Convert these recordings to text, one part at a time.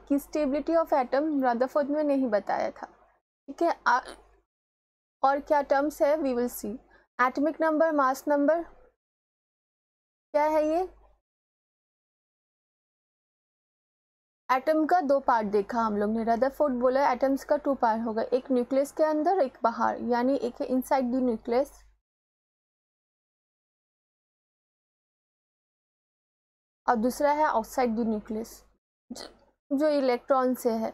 कि stability of atom Rutherford में नहीं बताया था, ठीक है। और क्या टर्म्स है we will see. Atomic number, mass number, क्या है ये? एटम का दो पार्ट देखा हम लोग ने, रदरफोर्ड बोला एटम्स का 2 पार्ट होगा, एक न्यूक्लियस के अंदर, एक बाहर, यानी एक है इनसाइड द न्यूक्लियस और दूसरा है आउटसाइड द न्यूक्लियस जो इलेक्ट्रॉन से है।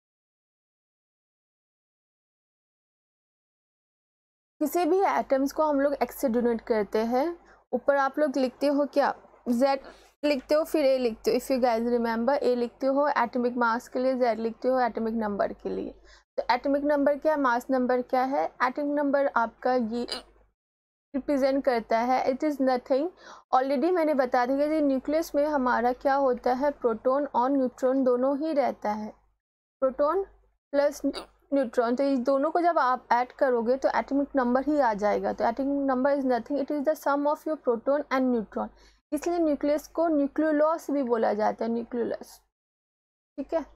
किसी भी एटम्स को हम लोग एक्स से डिनोट करते हैं। ऊपर आप लोग लिखते हो क्या, Z लिखते हो, फिर A लिखते हो। If you guys remember, A लिखते हो एटॉमिक मास के लिए, Z लिखते हो एटॉमिक नंबर के लिए। तो एटॉमिक नंबर क्या है, मास नंबर क्या है? एटॉमिक नंबर आपका ये रिप्रेजेंट करता है, इट इज़ नथिंग, ऑलरेडी मैंने बता दिया कि न्यूक्लियस में हमारा क्या होता है, प्रोटॉन और न्यूट्रॉन दोनों ही रहता है, प्रोटॉन प्लस न्यूट्रॉन। तो इस दोनों को जब आप ऐड करोगे तो एटॉमिक नंबर ही आ जाएगा। तो atomic number is nothing, it is the sum of your proton and neutron. इसलिए न्यूक्लियस को न्यूक्लियोलस भी बोला जाता है, न्यूक्लियोलस, ठीक है।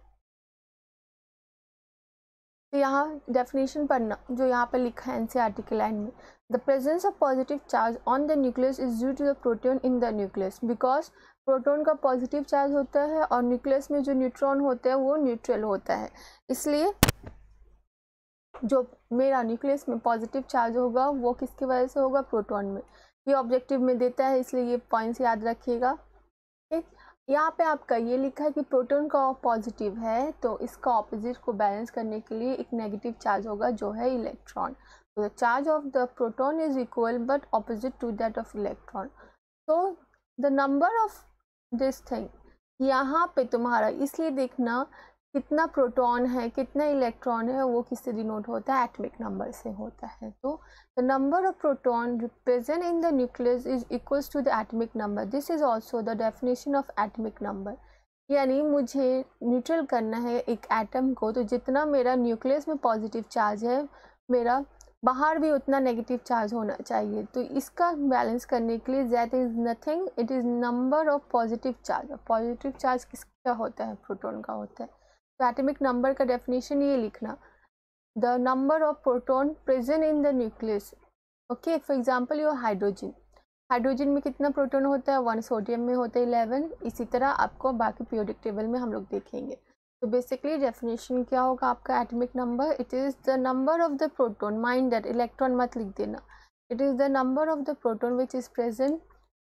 तो यहाँ डेफिनेशन पढ़ना जो यहाँ पे लिखा है एनसीईआरटी की लाइन में, the presence of positive charge on the nucleus is due to the proton in the nucleus, because proton का पॉजिटिव चार्ज होता है और न्यूक्लियस में जो न्यूट्रॉन होते हैं वो न्यूट्रल होता है, इसलिए जो मेरा न्यूक्लियस में पॉजिटिव चार्ज होगा वो किसकी वजह से होगा, प्रोटॉन में। ये ऑब्जेक्टिव में देता है, इसलिए ये पॉइंट्स याद रखिएगा, ठीक। यहाँ पे आपका ये लिखा है कि प्रोटॉन का पॉजिटिव है तो इसका ऑपोजिट को बैलेंस करने के लिए एक नेगेटिव चार्ज होगा जो है इलेक्ट्रॉन। तो the charge of the proton is equal but opposite to that of electron. तो the number of this thing यहाँ पे तुम्हारा, इसलिए देखना कितना प्रोटॉन है कितना इलेक्ट्रॉन है वो किससे डिनोट होता है, एटॉमिक नंबर से होता है। तो the number of proton present in the nucleus is equals to the atomic number, this is also the definition of atomic number. यानी मुझे न्यूट्रल करना है एक एटम को, तो जितना मेरा न्यूक्लियस में पॉजिटिव चार्ज है मेरा बाहर भी उतना नेगेटिव चार्ज होना चाहिए। तो इसका बैलेंस करने के लिए Z is nothing, it is number of positive charge. Positive charge किसका होता है, प्रोटॉन का होता है। तो एटॉमिक नंबर का डेफिनेशन ये लिखना, the number of proton present in the nucleus. Okay, for example your hydrogen, hydrogen में कितना प्रोटॉन होता है, 1, सोडियम में होता है 11। इसी तरह आपको बाकी पीरियोडिक टेबल में हम लोग देखेंगे। तो बेसिकली डेफिनेशन क्या होगा आपका atomic number, it is the number of the proton, mind that electron मत लिख देना, it is the number of the proton which is present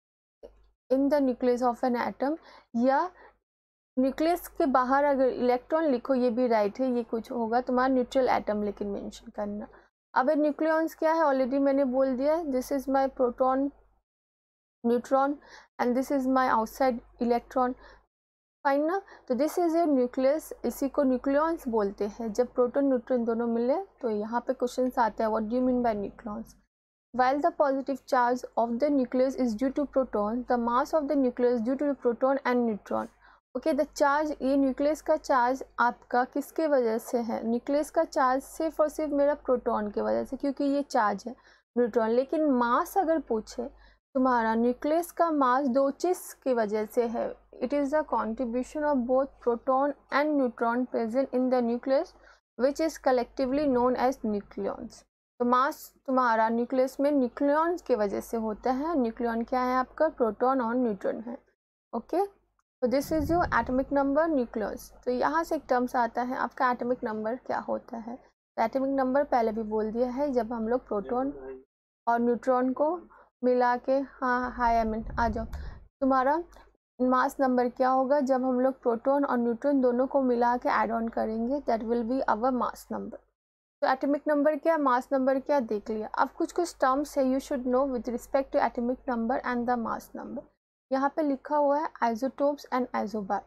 in the nucleus of an atom, या न्यूक्लियस के बाहर अगर इलेक्ट्रॉन लिखो ये भी राइट है, ये कुछ होगा तुम्हारा न्यूट्रल एटम लेकिन मेंशन करना। अब न्यूक्लियॉन्स क्या है ऑलरेडी मैंने बोल दिया, this is my proton neutron and this is my outside electron, fine ना। तो दिस इज योर न्यूक्लियस, इसी को न्यूक्लियॉन्स बोलते हैं। जब प्रोटॉन न्यूट्रॉन दोनों मिले तो यहाँ पे क्वेश्चन आते हैं, what do you mean by nucleons. While the positive charge of the nucleus is due to proton, the mass of the nucleus is due to the proton and neutron. Okay, the charge, ये nucleus का charge आपका किसके वजह से है, nucleus का charge सिर्फ और सिर्फ मेरा प्रोटॉन के वजह से, क्योंकि ये चार्ज है न्यूट्रॉन। लेकिन मास अगर पूछे तुम्हारा न्यूक्लियस का मास दो चीज़ की वजह से है, it is the contribution of both proton and neutron present in the nucleus which is collectively known as nucleons. तो मास तुम्हारा न्यूक्लियस में न्यूक्लियॉन्स की वजह से होता है। न्यूक्लियॉन क्या है आपका, प्रोटॉन और न्यूट्रॉन है। ओके, तो this is your atomic number nucleus. तो यहाँ से एक टर्म्स आता है आपका एटॉमिक नंबर क्या होता है। तो एटॉमिक नंबर पहले भी बोल दिया है, जब हम लोग प्रोटॉन और न्यूट्रॉन को मिला के, हाँ हाय एमिन आ जाओ, तुम्हारा मास नंबर क्या होगा जब हम लोग प्रोटॉन और न्यूट्रॉन दोनों को मिला के ऐड ऑन करेंगे, that will be our mass number. तो एटॉमिक नंबर क्या, मास नंबर क्या, देख लिया। अब कुछ कुछ टर्म्स है you should know with respect to atomic number and the mass number. यहाँ पे लिखा हुआ है आइसोटोप्स एंड आइसोबार।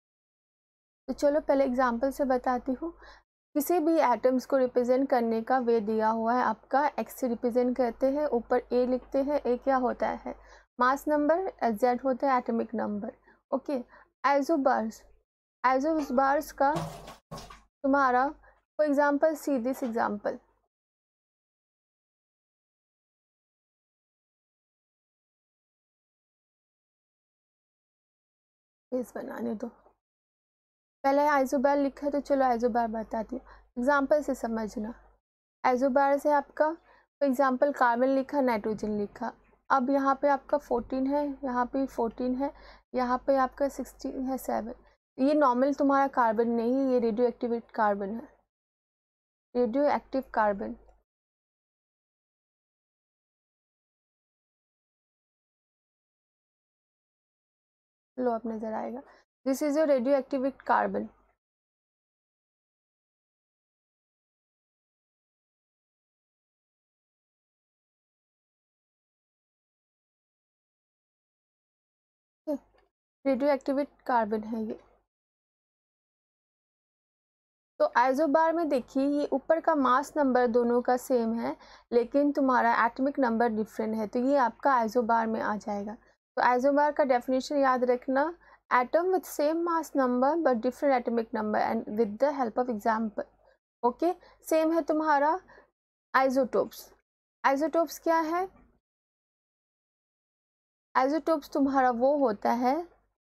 तो चलो पहले एग्जांपल से बताती हूँ। किसी भी एटम्स को रिप्रेजेंट करने का वे दिया हुआ है आपका, एक्स से रिप्रेजेंट करते हैं, ऊपर ए लिखते हैं, ए क्या होता है मास नंबर, जेड होता है atomic number. Okay, isobars, isobars का तुम्हारा for example see this example, बनाने दो। पहले आइसोबार लिखा है तो चलो आइसोबार बताती हूँ, एग्जाम्पल से समझना। आइसोबार से आपका फॉर एग्जाम्पल कार्बन लिखा, नाइट्रोजन लिखा, अब यहाँ पे आपका 14 है, यहाँ पे 14 है, यहाँ पे आपका 16 है, 7। ये नॉर्मल तुम्हारा कार्बन नहीं है, ये रेडियो एक्टिव कार्बन है, रेडियो एक्टिव कार्बन। लो अब नजर आएगा, this is your radioactive carbon. Radioactive carbon है ये। तो आइसोबार में देखिए ये ऊपर का मास नंबर दोनों का सेम है, लेकिन तुम्हारा एटॉमिक नंबर डिफरेंट है, तो ये आपका आइसोबार में आ जाएगा। तो आइसोबार का डेफिनेशन याद रखना, atom with same mass number but different atomic number and with the help of example. Okay, same है तुम्हारा आइसोटोप्स। आइसोटोप्स क्या है? आइसोटोप्स तुम्हारा वो होता है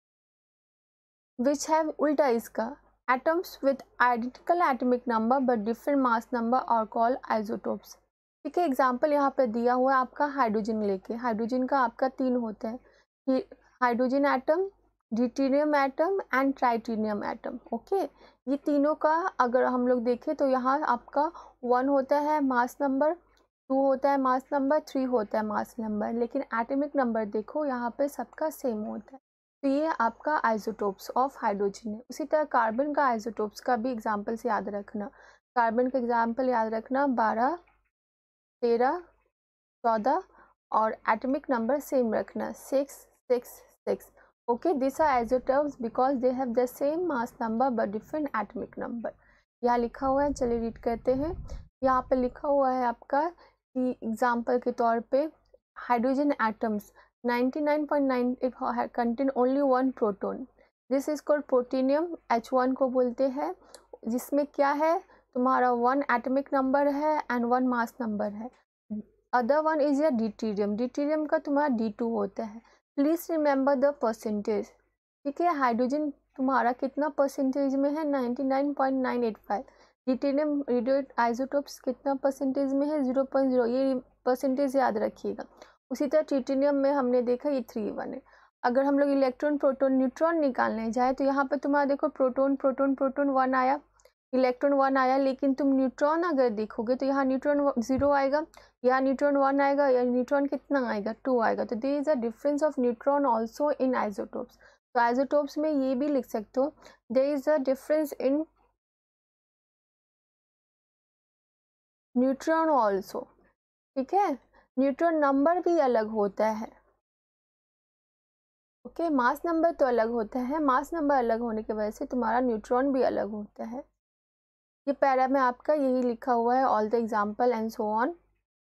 विच हैव उल्टा इसका, atoms with identical atomic number but different mass number are called isotopes। ठीक है, एग्जाम्पल यहाँ पे दिया हुआ है आपका हाइड्रोजन लेके, हाइड्रोजन का आपका 3 होते हैं, hydrogen atom, deuterium atom and tritium atom. Okay, ये तीनों का अगर हम लोग देखें तो यहाँ आपका 1 होता है मास नंबर, 2 होता है मास नंबर, 3 होता है मास नंबर, लेकिन एटॉमिक नंबर देखो यहाँ पे सबका सेम होता है। तो ये आपका आइसोटोप्स ऑफ हाइड्रोजन है। उसी तरह कार्बन का आइसोटोप्स का भी एग्जाम्पल से याद रखना, कार्बन का एग्जाम्पल याद रखना 12, 13, 14 और एटॉमिक नंबर सेम रखना 6, 6, 6। Okay, this are isotopes because they have the same mass number but different atomic number. यहाँ लिखा हुआ है, चलिए रीड करते हैं। यहाँ पे लिखा हुआ है आपका कि एग्जाम्पल के तौर पे hydrogen atoms 99.98 contain only one proton, this is called protonium, H1 को बोलते हैं, जिसमें क्या है तुम्हारा 1 एटॉमिक नंबर है एंड 1 मास नंबर है। अदर वन इज या ड्यूटेरियम, ड्यूटेरियम का तुम्हारा D2 होता है। Please remember the percentage. ठीक है, हाइड्रोजन तुम्हारा कितना परसेंटेज में है? 99.985। ड्यूटेरियम रेडियो आइसोटोप्स कितना परसेंटेज में है? 0.0। ये परसेंटेज याद रखिएगा। उसी तरह ट्रिटिनियम में हमने देखा ये 3, 1 है। अगर हम लोग इलेक्ट्रॉन प्रोटॉन न्यूट्रॉन निकालने जाए तो यहाँ पे तुम्हारा देखो प्रोटॉन प्रोटॉन प्रोटॉन 1 आया, इलेक्ट्रॉन 1 आया, लेकिन तुम न्यूट्रॉन अगर देखोगे तो यहाँ न्यूट्रॉन 0 आएगा, यहाँ न्यूट्रॉन 1 आएगा, या न्यूट्रॉन कितना आएगा? 2 आएगा। तो there is a difference of neutron also in isotopes. तो आइसोटोप्स में ये भी लिख सकते हो, there is a difference in neutron also. ठीक है, न्यूट्रॉन नंबर भी अलग होता है। ओके, मास नंबर तो अलग होता है, मास नंबर अलग होने की वजह से तुम्हारा न्यूट्रॉन भी अलग होता है। ये पैरा में आपका यही लिखा हुआ है, all the example and so on.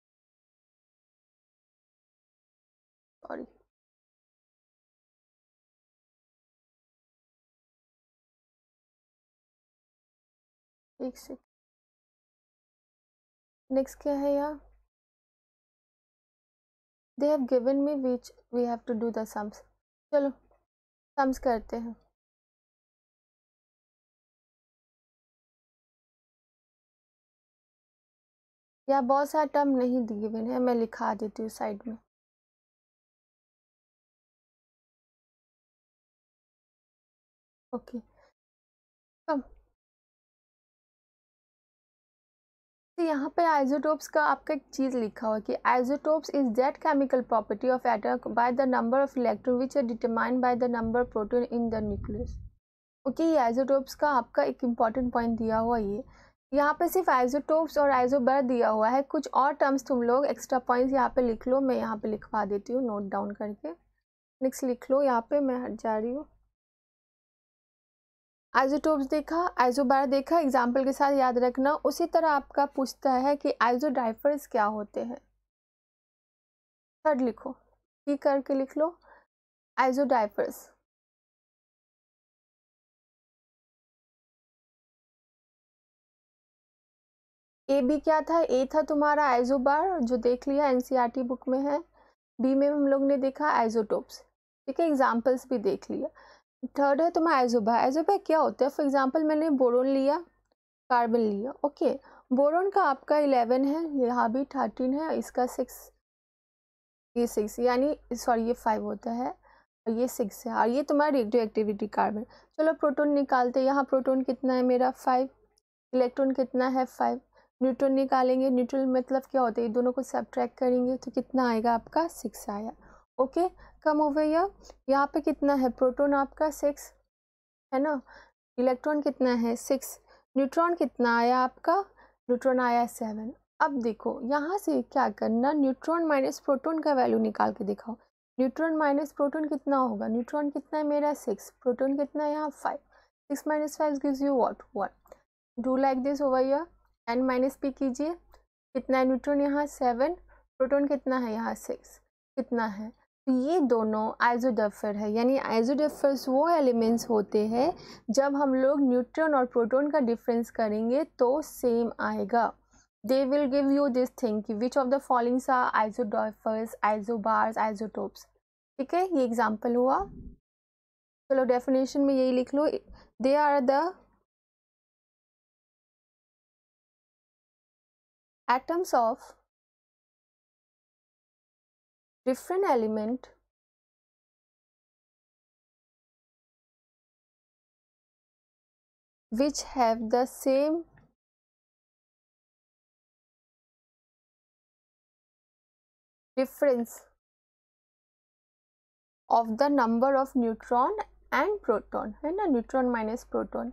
Sorry, एक सेकेंड, नेक्स्ट क्या है यहाँ? They have given me which we have to do the sums. चलो सम्स करते हैं। या बहुत सारा टर्म नहीं दिए हुए हैं, मैं लिखा देती हूँ साइड में। ओके, कम यहाँ पे आइसोटोप्स का आपका एक चीज लिखा हुआ है कि isotopes is that chemical property of atom by the number of electron which are determined by the number of proton in the nucleus. Okay, ये आइसोटोप्स का आपका एक इम्पॉर्टेंट पॉइंट दिया हुआ ये। यहाँ पे सिर्फ आइसोटोप्स और आइसोबार दिया हुआ है, कुछ और टर्म्स तुम लोग एक्स्ट्रा पॉइंट्स यहाँ पे लिख लो, मैं यहाँ पे लिखवा देती हूँ नोट डाउन करके। नेक्स्ट लिख लो, यहाँ पे मैं हट जा रही हूँ। आइसोटोप्स देखा, आइसोबार देखा, एग्जाम्पल के साथ याद रखना। उसी तरह आपका पूछता है कि आइसोडाइफर्स क्या होते हैं। थर्ड लिखो, ठीक करके लिख लो, आइसोडाइफर्स। ए बी क्या था? ए था तुम्हारा आइसोबार, जो देख लिया एनसीईआरटी बुक में है। बी में हम लोग ने देखा आइसोटोप्स। ठीक है, एग्जाम्पल्स भी देख लिया। थर्ड है तुम्हारा आइसोबा। आइसोबा क्या होता है? फॉर एग्जांपल मैंने बोरोन लिया, कार्बन लिया, ओके। बोरोन का आपका 11 है, यहाँ भी 13 है, इसका 6, ये 6 यानी सॉरी ये 5 होता है और ये 6 है, और ये तुम्हारा रेडियो एक्टिविटी कार्बन। चलो प्रोटॉन निकालते हैं। यहाँ प्रोटॉन कितना है मेरा 5, इलेक्ट्रॉन कितना है 5, न्यूट्रॉन निकालेंगे। न्यूट्रॉन मतलब क्या होता है? ये दोनों को सब्ट्रैक्ट करेंगे तो कितना आएगा आपका 6 आया, ओके। कम ओवर यहाँ पे कितना है? प्रोटॉन आपका 6 है ना, इलेक्ट्रॉन कितना है 6, न्यूट्रॉन कितना आया आपका? न्यूट्रॉन आया 7। अब देखो यहाँ से क्या करना, न्यूट्रॉन माइनस प्रोटॉन का वैल्यू निकाल के दिखाओ। न्यूट्रॉन माइनस प्रोटॉन कितना होगा? न्यूट्रॉन कितना है मेरा 6, प्रोटॉन कितना है यहाँ 5, 6 minus 5 gives you what 1। Do like this over here, N minus P कीजिए। कितना है न्यूट्रॉन यहाँ 7, प्रोटॉन कितना है यहाँ 6, कितना है? तो ये दोनों आइसोडफर है, यानी आइसोडफर्स वो एलिमेंट्स होते हैं जब हम लोग न्यूट्रॉन और प्रोटॉन का डिफरेंस करेंगे तो सेम आएगा। They will give you this thing कि which of the followings are isodiaphers, isobars, isotopes. ठीक है, ये एग्जाम्पल हुआ। चलो डेफिनेशन में यही लिख लो, they are the atoms of different element which have the same difference of the number of neutron and proton, है ना, neutron minus proton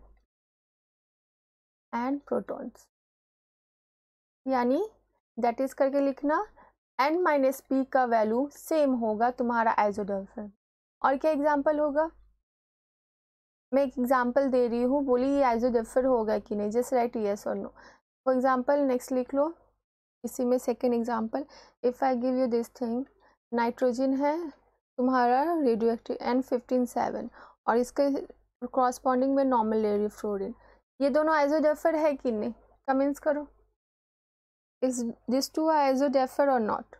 and protons, यानी दैट इज करके लिखना n माइनस पी का वैल्यू सेम होगा तुम्हारा आइसोडफर। और क्या एग्जाम्पल होगा? मैं एक एग्जाम्पल दे रही हूँ, बोली ये आइसोडफर होगा कि नहीं, जस्ट राइट यस और नो। फॉर एग्जाम्पल नेक्स्ट लिख लो, इसी में second example, if I give you this thing, nitrogen है तुम्हारा रेडियो एक्टिव N15 7 और इसके कॉरस्पॉन्डिंग में नॉर्मल ले रही है फ्लोरीन, ये दोनों आइसोडफर है कि नहीं? कमेंट्स करो, इज दिस टू आइसोडफर और नॉट?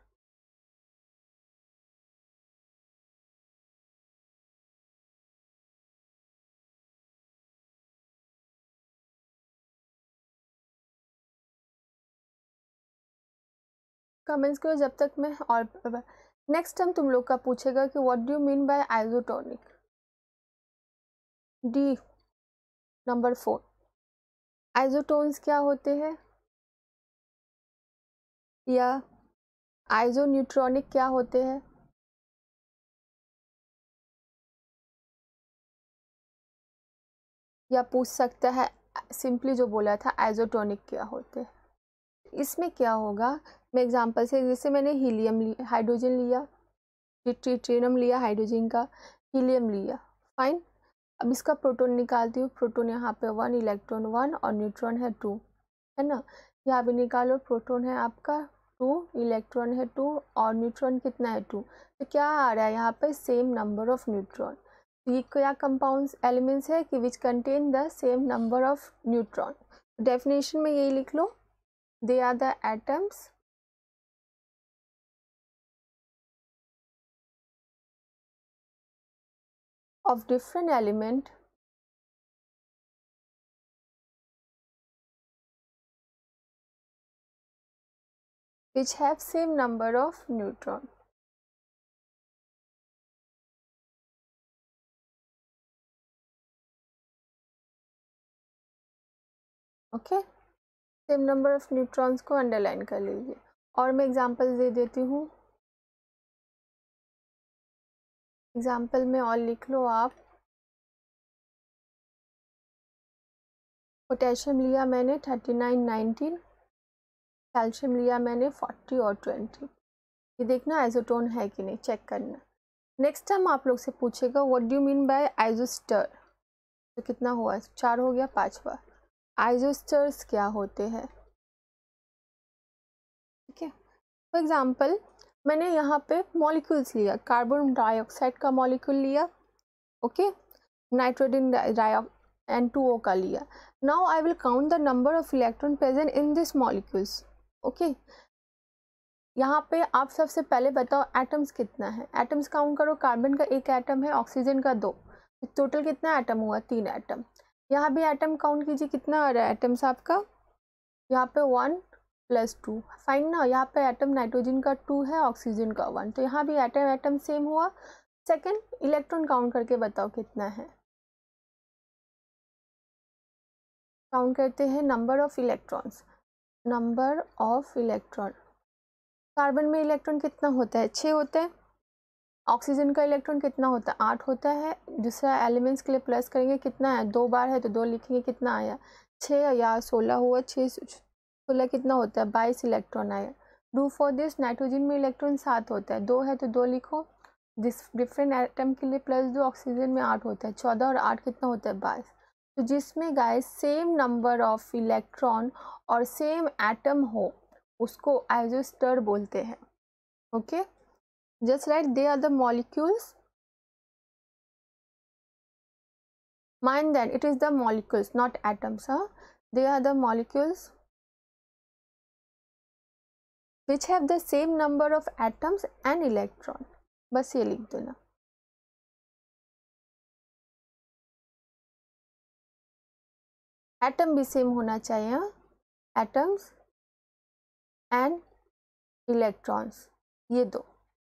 कमेंट्स करो जब तक मैं। और नेक्स्ट टाइम तुम लोग का पूछेगा कि what do you mean by isotonic. D number 4, isotones क्या होते हैं, या आइसोन्यूट्रॉनिक क्या होते हैं? या पूछ सकता है सिंपली जो बोला था आइसोटोनिक क्या होते हैं। इसमें क्या होगा, मैं एग्जांपल से, जैसे मैंने हीलियम लिया, हाइड्रोजन लिया, ट्रिटियम लिया हाइड्रोजन का, हीलियम लिया, फाइन। अब इसका प्रोटॉन निकालती हूँ, प्रोटॉन यहाँ पे 1, इलेक्ट्रॉन 1 और न्यूट्रॉन है 2, है ना। यहाँ पे निकालो, प्रोटॉन है आपका 2, इलेक्ट्रॉन है 2 और न्यूट्रॉन कितना है 2। तो क्या आ रहा है यहाँ पे? Same number of neutron. ये क्या कंपाउंड्स एलिमेंट्स है कि which contain the same number of neutron. Definition में यही लिख लो, they are the atoms of different element which have same number of neutron. Okay, same number of neutrons को underline कर लीजिए। और मैं एग्जांपल दे देती हूँ, एग्जांपल में और लिख लो आप। पोटेशियम लिया मैंने 39 19, कैल्शियम लिया मैंने 40 और 20। ये देखना आइसोटोन है कि नहीं, चेक करना। नेक्स्ट टाइम आप लोग से पूछेगा what do you mean by isostere, तो कितना हुआ? 4 हो गया, 5वां। आइसोस्टर्स क्या होते हैं? ठीक है, फॉर एग्जाम्पल मैंने यहाँ पे मॉलिक्यूल्स लिया, कार्बन डाइऑक्साइड का मॉलिक्यूल लिया, ओके, नाइट्रोजन N2O का लिया। Now I will count the number of electron present in this molecules, okay. यहाँ पे आप सबसे पहले बताओ एटम्स कितना है, एटम्स काउंट करो। कार्बन का 1 एटम है, ऑक्सीजन का 2, टोटल कितना एटम हुआ, 3 एटम। यहाँ भी एटम काउंट कीजिए, कितना आ रहा है एटम्स आपका, यहाँ पे 1 + 2 फाइन ना। यहाँ पे एटम नाइट्रोजन का 2 है, ऑक्सीजन का 1, तो यहाँ भी एटम एटम सेम हुआ। सेकंड, इलेक्ट्रॉन काउंट करके बताओ कितना है। काउंट करते हैं number of electrons. Number of electron, carbon में इलेक्ट्रॉन कितना होता है, 6 होता है। ऑक्सीजन का इलेक्ट्रॉन कितना होता है, 8 होता है। दूसरा एलिमेंट्स के लिए प्लस करेंगे, कितना है, 2 बार है तो 2 लिखेंगे, कितना आया 6 या 16 हुआ, 6 16 कितना होता है, 22 इलेक्ट्रॉन आया। डू फॉर दिस, नाइट्रोजन में इलेक्ट्रॉन 7 होता है, 2 है तो 2 लिखो। डिफरेंट एटम के लिए प्लस 2, ऑक्सीजन में 8 होता है, 14 और 8 कितना होता है, 22। तो जिसमें guys same number of electron और सेम एटम हो उसको आइसोस्टर बोलते हैं। Okay, just write they are the molecules. Mind that it is the molecules, not atoms. They are the molecules which have the same number of atoms and electron. बस ये लिख देना। Atom भी same होना चाहिए, atoms and electrons, ये दो।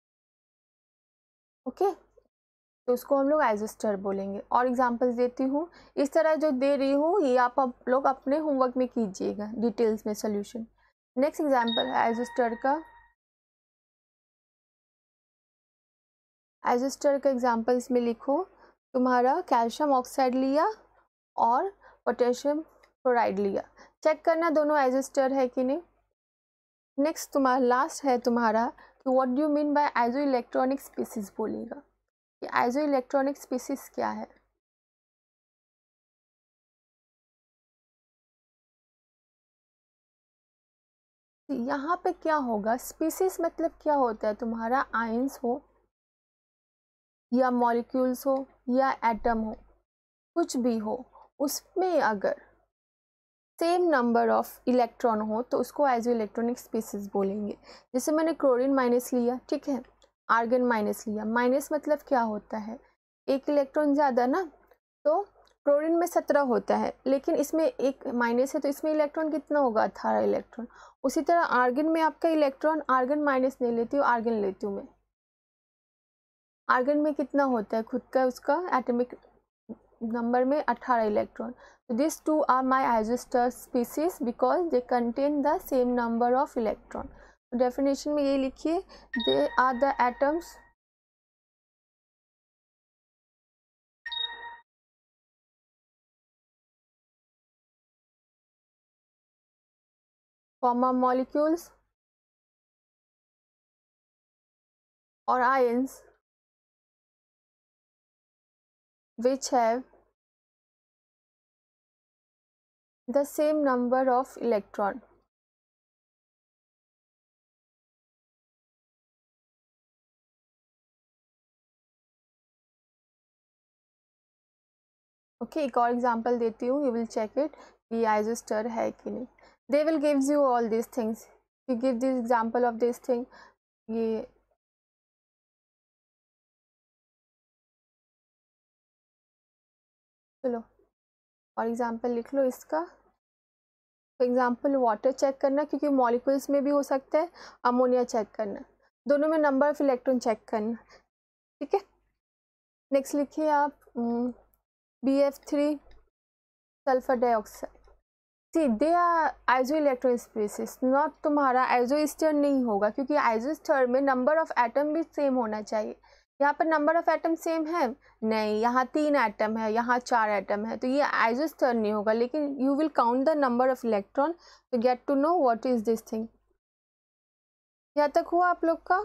Okay, तो उसको हम लोग आइसोस्टर बोलेंगे। और एग्जांपल्स देती हूँ, इस तरह जो दे रही हूँ ये आप लोग अपने होमवर्क में कीजिएगा डिटेल्स में सोल्यूशन। नेक्स्ट एग्जांपल है आइसोस्टर का। आइसोस्टर का एग्जांपल इसमें लिखो, तुम्हारा कैल्शियम ऑक्साइड लिया और पोटेशियम क्लोराइड लिया, चेक करना दोनों आइसोस्टर है कि नहीं। नेक्स्ट तुम्हारा लास्ट है तुम्हारा कि what do you mean by iso electronic species बोलिएगा। ये आइसो इलेक्ट्रॉनिक स्पीसीज क्या है। यहाँ पे क्या होगा, स्पीसीज मतलब क्या होता है, तुम्हारा आयंस हो या मॉलिक्यूल्स हो या एटम हो, कुछ भी हो, उसमें अगर सेम नंबर ऑफ इलेक्ट्रॉन हो तो उसको आइसो इलेक्ट्रॉनिक स्पीसीज बोलेंगे। जैसे मैंने क्लोरीन माइनस लिया, ठीक है, आर्गन माइनस लिया। माइनस मतलब क्या होता है, एक इलेक्ट्रॉन ज़्यादा ना, तो क्लोरीन में 17 होता है, लेकिन इसमें एक माइनस है तो इसमें इलेक्ट्रॉन कितना होगा, 18 इलेक्ट्रॉन। उसी तरह आर्गन में आपका इलेक्ट्रॉन, आर्गन माइनस नहीं लेती हूँ, आर्गन लेती हूँ मैं। आर्गन में कितना होता है खुद का, उसका एटॉमिक नंबर में 18 electron. So these two are my isostar species because they contain the same number of electron. तो definition में ये लिखिए, they are the atoms comma molecules or ions which have the same number of electron. Okay, एक और example देती हूँ, you will check it कि isostere है कि नहीं। They will gives you all this things, you give this example of this thing. ये चलो और एग्जांपल लिख लो इसका। एग्जाम्पल वाटर चेक करना, क्योंकि मॉलिक्यूल्स में भी हो सकता है। अमोनिया चेक करना, दोनों में नंबर ऑफ इलेक्ट्रॉन चेक करना, ठीक है। नेक्स्ट लिखिए आप BF3 sulphur dioxide. See they are iso electron species, not तुम्हारा आइसोस्टर नहीं होगा, क्योंकि आइसोस्टर में नंबर ऑफ एटम भी सेम होना चाहिए। यहाँ पर नंबर ऑफ एटम सेम है नहीं, यहाँ 3 एटम है, यहाँ 4 एटम है, तो ये आइसोस्टर नहीं होगा। लेकिन you will count the number of electron to get to know what is this thing। यहाँ तक हुआ आप लोग का।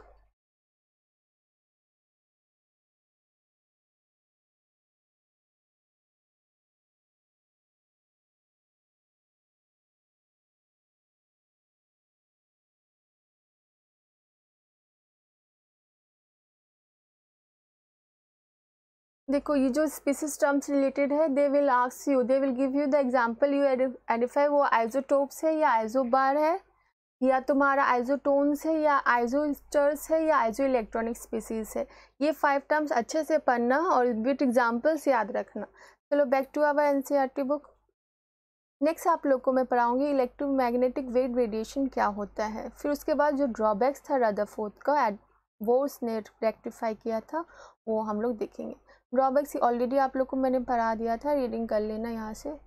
देखो ये जो स्पीसीज टर्म्स रिलेटेड है, they will ask you, they will give you the example, you identify वो आइसोटोप्स है या आइसोबार है या तुम्हारा आइसोटोन्स है या आइसोस्टर्स है या आइसो इलेक्ट्रॉनिक स्पीसीज है। ये 5 टर्म्स अच्छे से पढ़ना और विद एग्जाम्पल्स याद रखना। चलो back to our NCERT book. Next आप लोग को मैं पढ़ाऊंगी इलेक्ट्रोमैग्नेटिक वेव रेडिएशन क्या होता है। फिर उसके बाद जो ड्रॉबैक्स था रदरफोर्ड का वो उसने रेक्टिफाई किया था वो हम लोग देखेंगे। ड्रॉबैक्स ऑलरेडी आप लोग को मैंने पढ़ा दिया था, रीडिंग कर लेना यहाँ से।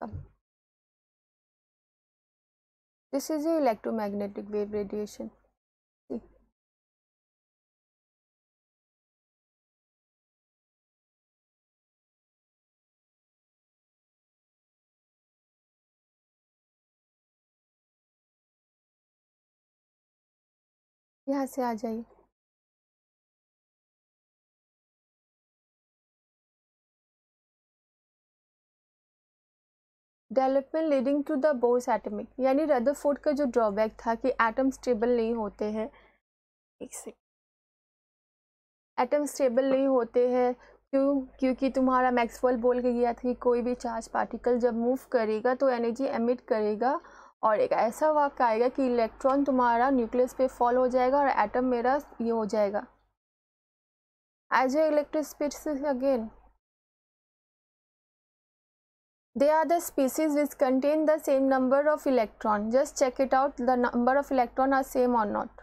This is a electromagnetic wave radiation. यहाँ से आ जाइए। Development leading to the Bohr's atomic, यानी रदरफोर्ड का जो ड्रॉबैक था कि एटम स्टेबल नहीं होते हैं। एक सेकंड, एटम स्टेबल नहीं होते हैं क्योंकि तुम्हारा मैक्सवेल बोल के गया था कि कोई भी चार्ज पार्टिकल जब मूव करेगा तो एनर्जी एमिट करेगा और एक ऐसा वाक्य आएगा कि इलेक्ट्रॉन तुम्हारा न्यूक्लियस पे फॉल हो जाएगा और एटम मेरा ये हो जाएगा। Iso electric species again, they are the species which contain the same number of electron. Just check it out, the number of electron are same or not.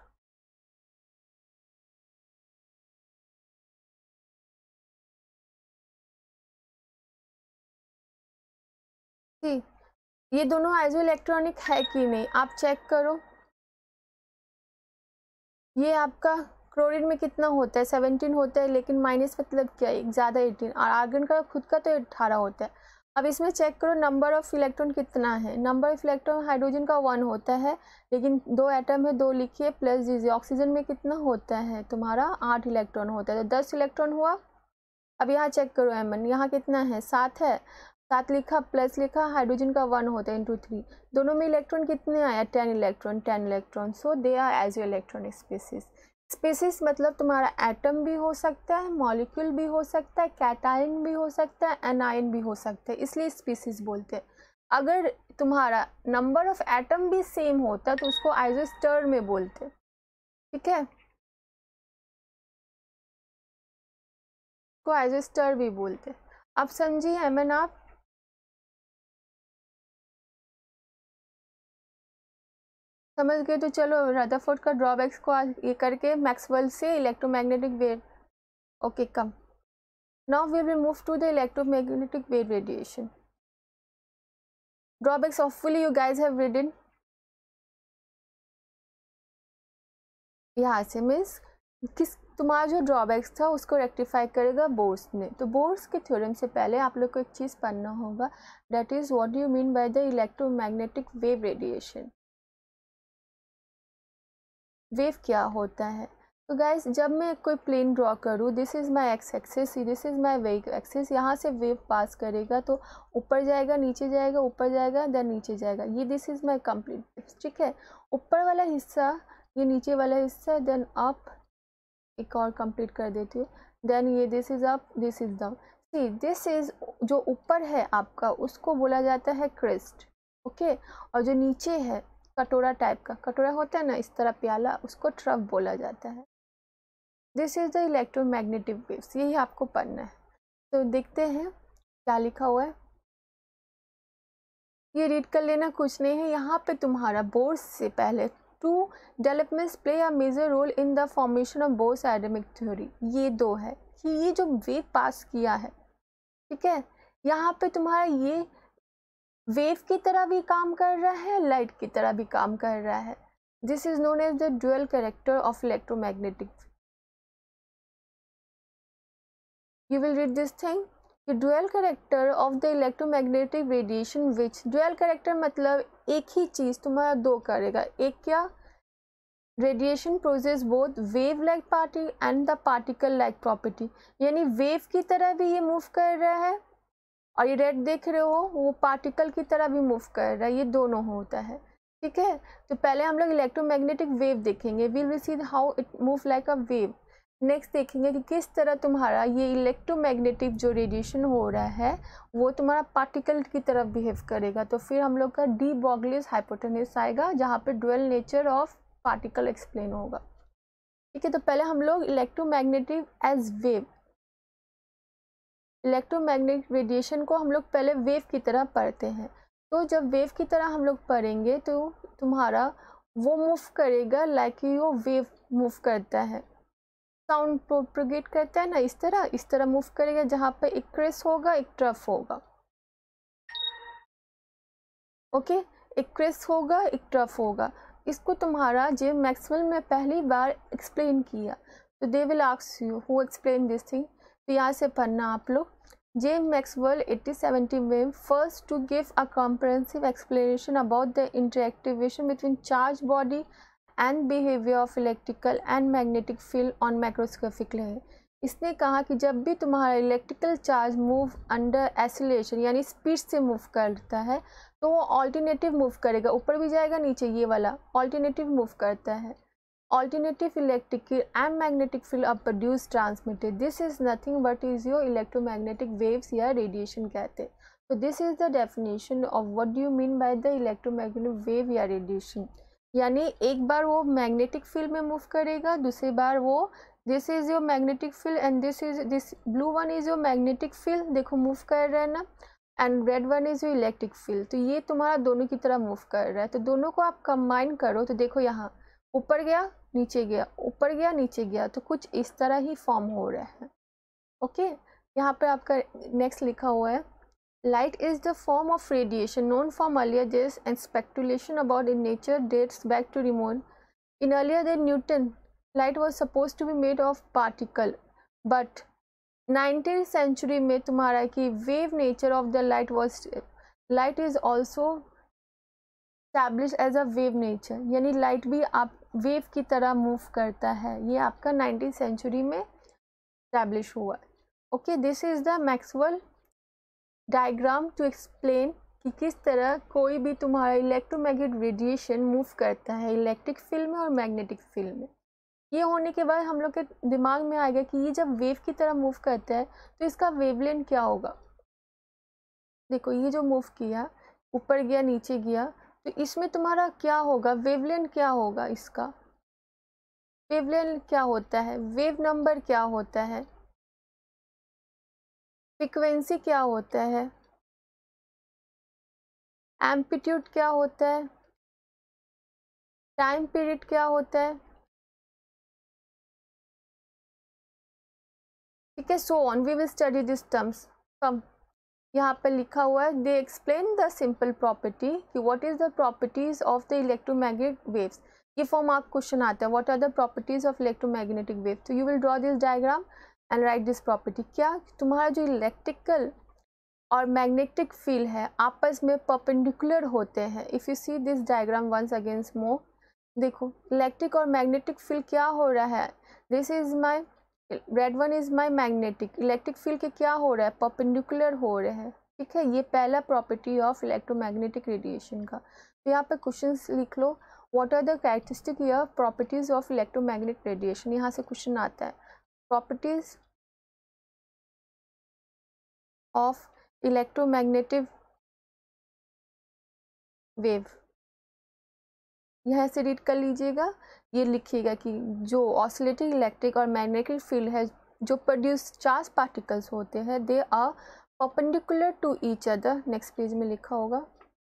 See, ये दोनों आइसो इलेक्ट्रॉनिक है कि नहीं आप चेक करो। ये आपका chlorine में कितना होता है 17 होता है, लेकिन माइनस मतलब क्या है ज़्यादा 18, और आर्गन का खुद का तो 18 होता है। अब इसमें चेक करो नंबर ऑफ इलेक्ट्रॉन कितना है। नंबर ऑफ इलेक्ट्रॉन हाइड्रोजन का 1 होता है, लेकिन 2 एटम है 2 लिखिए प्लस दीजिए। ऑक्सीजन में कितना होता है तुम्हारा 8 इलेक्ट्रॉन होता है, तो 10 इलेक्ट्रॉन हुआ। अब यहाँ चेक करो एमन, यहाँ कितना है 7 है, 7 लिखा प्लस लिखा, हाइड्रोजन का 1 होता है इंटू 3, दोनों में इलेक्ट्रॉन कितने आया 10 electron 10 electron. So they are iso electronic species. Species मतलब तुम्हारा एटम भी हो सकता है, मॉलिक्यूल भी हो सकता है, कैटायन भी हो सकता है, एनायन भी हो सकता है, इसलिए स्पीसीज बोलते हैं। अगर तुम्हारा नंबर ऑफ एटम भी सेम होता तो उसको आइसोस्टर में बोलते। ठीक है, को आइसोस्टर भी बोलते। अब समझिए एमन आप, समझ गए तो चलो रदरफोर्ड का ड्रॉबैक्स को ये करके मैक्सवेल से electromagnetic wave. Okay come, now we will move to the electromagnetic wave radiation. Drawbacks hopefully you guys have written। यहाँ से मीन्स किस तुम्हारा जो ड्रॉबैक्स था उसको रेक्टिफाई करेगा बोर्स ने। तो बोर्स के थ्योरम से पहले आप लोग को एक चीज़ पढ़ना होगा, that is what do you mean by the electromagnetic wave radiation. Wave क्या होता है? तो गाइस जब मैं कोई प्लेन ड्रॉ करूँ, this is my X axis, this is my Y axis, यहाँ से वेव पास करेगा तो ऊपर जाएगा नीचे जाएगा ऊपर जाएगा देन नीचे जाएगा, ये दिस इज़ माय कंप्लीट। ठीक है, ऊपर वाला हिस्सा ये नीचे वाला हिस्सा देन अप, एक और कंप्लीट कर देती हूँ, देन ये this is up this is down. See this is जो ऊपर है आपका उसको बोला जाता है क्रेस्ट। ओके, और जो नीचे है कटोरा टाइप का, कटोरा होता है ना इस तरह प्याला, उसको ट्रफ बोला जाता है। This is the electromagnetic waves, यही आपको पढ़ना है। तो देखते हैं क्या लिखा हुआ है, ये रीड कर लेना, कुछ नहीं है। यहाँ पे तुम्हारा बोर्स से पहले two developments play a major role in the formation of Bohr's atomic theory, ये दो है कि ये जो वेव पास किया है, ठीक है, यहाँ पे तुम्हारा ये वेव की तरह भी काम कर रहा है, लाइट की तरह भी काम कर रहा है। This is known as the dual character of electromagnetic. You will read this thing, the dual character of the electromagnetic radiation which, dual character मतलब एक ही चीज तुम्हारा दो करेगा, एक क्या, radiation process both wave like party and the particle like property, यानी wave की तरह भी ये मूव कर रहा है और ये रेड देख रहे हो वो पार्टिकल की तरह भी मूव कर रहा है, ये दोनों होता है। ठीक है, तो पहले हम लोग इलेक्ट्रोमैग्नेटिक वेव देखेंगे, we will see how it move like a wave. Next देखेंगे कि किस तरह तुम्हारा ये इलेक्ट्रोमैग्नेटिक जो रेडिएशन हो रहा है वो तुम्हारा पार्टिकल की तरफ बिहेव करेगा। तो फिर हम लोग का डी ब्रोगलीज हाइपोटेन्यूज आएगा जहाँ पे dual nature of particle explain होगा। ठीक है, तो पहले हम लोग electromagnetic as wave, electromagnetic radiation को हम लोग पहले वेव की तरह पढ़ते हैं। तो जब वेव की तरह हम लोग पढ़ेंगे तो तुम्हारा वो मूव करेगा लाइक यो वेव मूव करता है, साउंड प्रोपगेट करता है ना, इस तरह मूव करेगा जहाँ पे एक क्रेस होगा एक ट्रफ होगा। ओके, एक क्रेस होगा एक ट्रफ होगा। इसको तुम्हारा जे मैक्सवेल में पहली बार एक्सप्लेन किया। तो they will ask you who explain this thing. तो यहाँ से पढ़ना आप लोग। James Maxwell 1870 first to give a comprehensive explanation about the interaction between charged body and behavior of electrical and magnetic field on macroscopic level। इसने कहा कि जब भी तुम्हारा electrical charge move under acceleration यानी स्पीड से मूव करता है तो वो ऑल्टरनेटिव मूव करेगा, ऊपर भी जाएगा नीचे, ये वाला ऑल्टरनेटिव मूव करता है। Alternative electric and magnetic field are produced transmitted. This is nothing but is your electromagnetic waves या radiation कहते हैं। So this is the definition of what do you mean by the electromagnetic wave या radiation। यानी एक बार वो magnetic field में move करेगा, दूसरी बार वो this is your magnetic field and this blue one is your magnetic field, देखो move कर रहा है ना, and red one is your electric field। तो ये तुम्हारा दोनों की तरह move कर रहा है। तो दोनों को आप combine करो तो देखो यहाँ ऊपर गया नीचे गया, ऊपर गया नीचे गया, तो कुछ इस तरह ही फॉर्म हो रहा है। ओके, यहाँ पे आपका नेक्स्ट लिखा हुआ है light is the form of radiation known from earlier days and speculation about in nature dates back to remote in earlier than Newton light was suppose to be made of particle, but 19th century में तुम्हारा कि wave nature of the light is also established as a wave nature, यानी light भी आप wave की तरह move करता है। ये आपका 19th सेंचुरी में एस्टैब्लिश हुआ है। Okay, this is the Maxwell diagram to explain कि किस तरह कोई भी तुम्हारा इलेक्ट्रोमैग्नेटिक रेडिएशन मूव करता है इलेक्ट्रिक फील्ड में और मैग्नेटिक फील्ड में। ये होने के बाद हम लोग के दिमाग में आएगा कि ये जब वेव की तरह मूव करता है तो इसका वेवलेंथ क्या होगा। देखो ये जो मूव किया, ऊपर गया नीचे गया, तो इसमें तुम्हारा क्या होगा, वेवलेंथ क्या होगा, इसका वेवलेंथ क्या होता है, वेव नंबर क्या होता है, फ्रीक्वेंसी क्या होता है, एम्पलीट्यूड क्या होता है, टाइम पीरियड क्या होता है। ठीक है, so on we will study this terms. Come यहाँ पर लिखा हुआ है they explain the simple property कि what is the properties of the electromagnetic waves. ये फॉर मार्क क्वेश्चन आता है, what are the properties of electromagnetic wave. तो you will draw this diagram and write this property. क्या तुम्हारा जो electrical और magnetic field है आपस में परपेंडिकुलर होते हैं। If you see this diagram once against more, देखो इलेक्ट्रिक और मैग्नेटिक फील्ड क्या हो रहा है, this is my red one is my magnetic, electric field के क्या हो रहा है, परपेंडिकुलर हो रहे हैं। ठीक है, ये पहला प्रॉपर्टी ऑफ इलेक्ट्रोमैग्नेटिक रेडिएशन का। तो यहाँ पे क्वेश्चंस लिख लो, व्हाट आर द कैरेक्टरिस्टिक या प्रॉपर्टीज ऑफ इलेक्ट्रोमैग्नेटिक रेडिएशन। यहाँ से क्वेश्चन आता है प्रॉपर्टीज ऑफ इलेक्ट्रोमैग्नेटिक वेव, यहाँ से रीड कर लीजिएगा। ये लिखिएगा कि जो ऑसिलेटिंग इलेक्ट्रिक और मैग्नेटिक फील्ड है जो प्रोड्यूस चार्ज पार्टिकल्स होते हैं they are perpendicular to each other. Next page में लिखा होगा,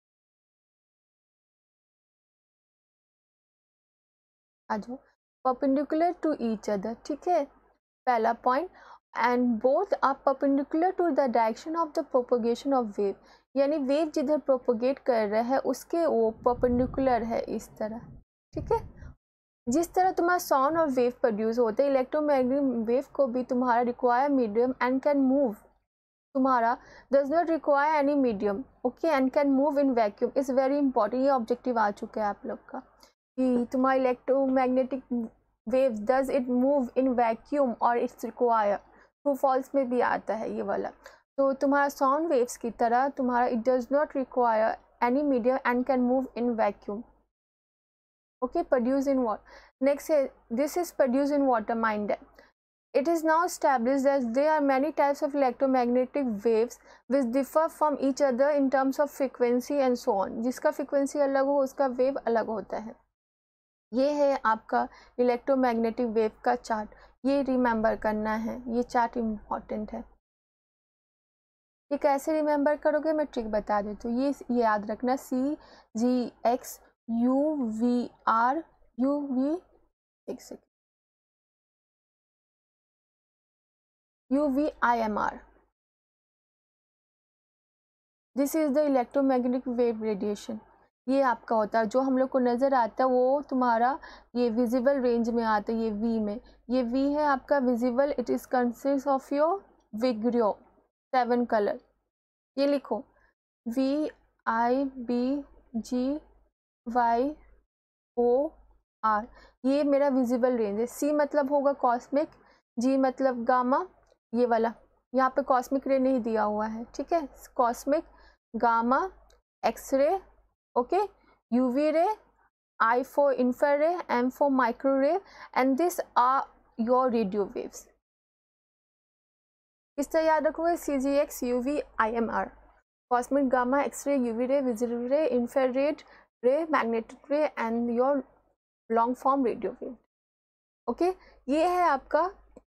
आ जाओ, परपेंडिकुलर टू ईच अदर। ठीक है, पहला point, and both are perpendicular to the direction of the propagation of wave, यानी वेव जिधर प्रोपोगेट कर रहा है उसके वो परपेंडिकुलर है इस तरह। ठीक है, जिस तरह तुम्हारा साउंड और वेव प्रोड्यूस होते हैं, इलेक्ट्रोमैग्नेटिक वेव को भी तुम्हारा require medium and can move, तुम्हारा does not require any medium, okay, and can move in vacuum. Is very important, ये ऑब्जेक्टिव आ चुका है आप लोग का कि तुम्हारा electromagnetic wave does it move in vacuum और इट्स रिक्वायर, ट्रू फॉल्स में भी आता है ये वाला। तो तुम्हारा साउंड वेव्स की तरह तुम्हारा it does not require any medium and can move in vacuum. Okay, produce in water. Next है this is produce in water, mind है। It is now established that there are many types of electromagnetic waves which differ from each other in terms of frequency and so on. जिसका frequency अलग हो उसका wave अलग होता है. ये है आपका इलेक्ट्रोमैग्नेटिक वेव का चार्ट. ये रिमेंबर करना है, ये चार्ट इम्पॉर्टेंट है. ये कैसे रिमेंबर करोगे मैं ट्रिक बता देती हूँ. ये याद रखना, CGX UVR UV, एक second, UVIMR. This is the electromagnetic wave radiation. ये आपका होता है जो हम लोग को नज़र आता है वो तुम्हारा ये विजिबल रेंज में आता है. ये V में, ये V है आपका visible. It is consist of your विग्रियो 7 कलर. ये लिखो VIBGYOR. ये मेरा विजिबल रेंज है. C मतलब होगा कॉस्मिक, G मतलब गामा, ये वाला. यहाँ पे कॉस्मिक रे नहीं दिया हुआ है, ठीक है. Cosmic, gamma, X ray, okay, UV ray, I for infrared, M for microwave, and these are your radio waves. किस तरह याद रखोगे? CGX UV IMR, cosmic, gamma, X ray, UV ray, visible ray, infrared ray, magnetic ray and your long form radio wave. Okay, ये है आपका.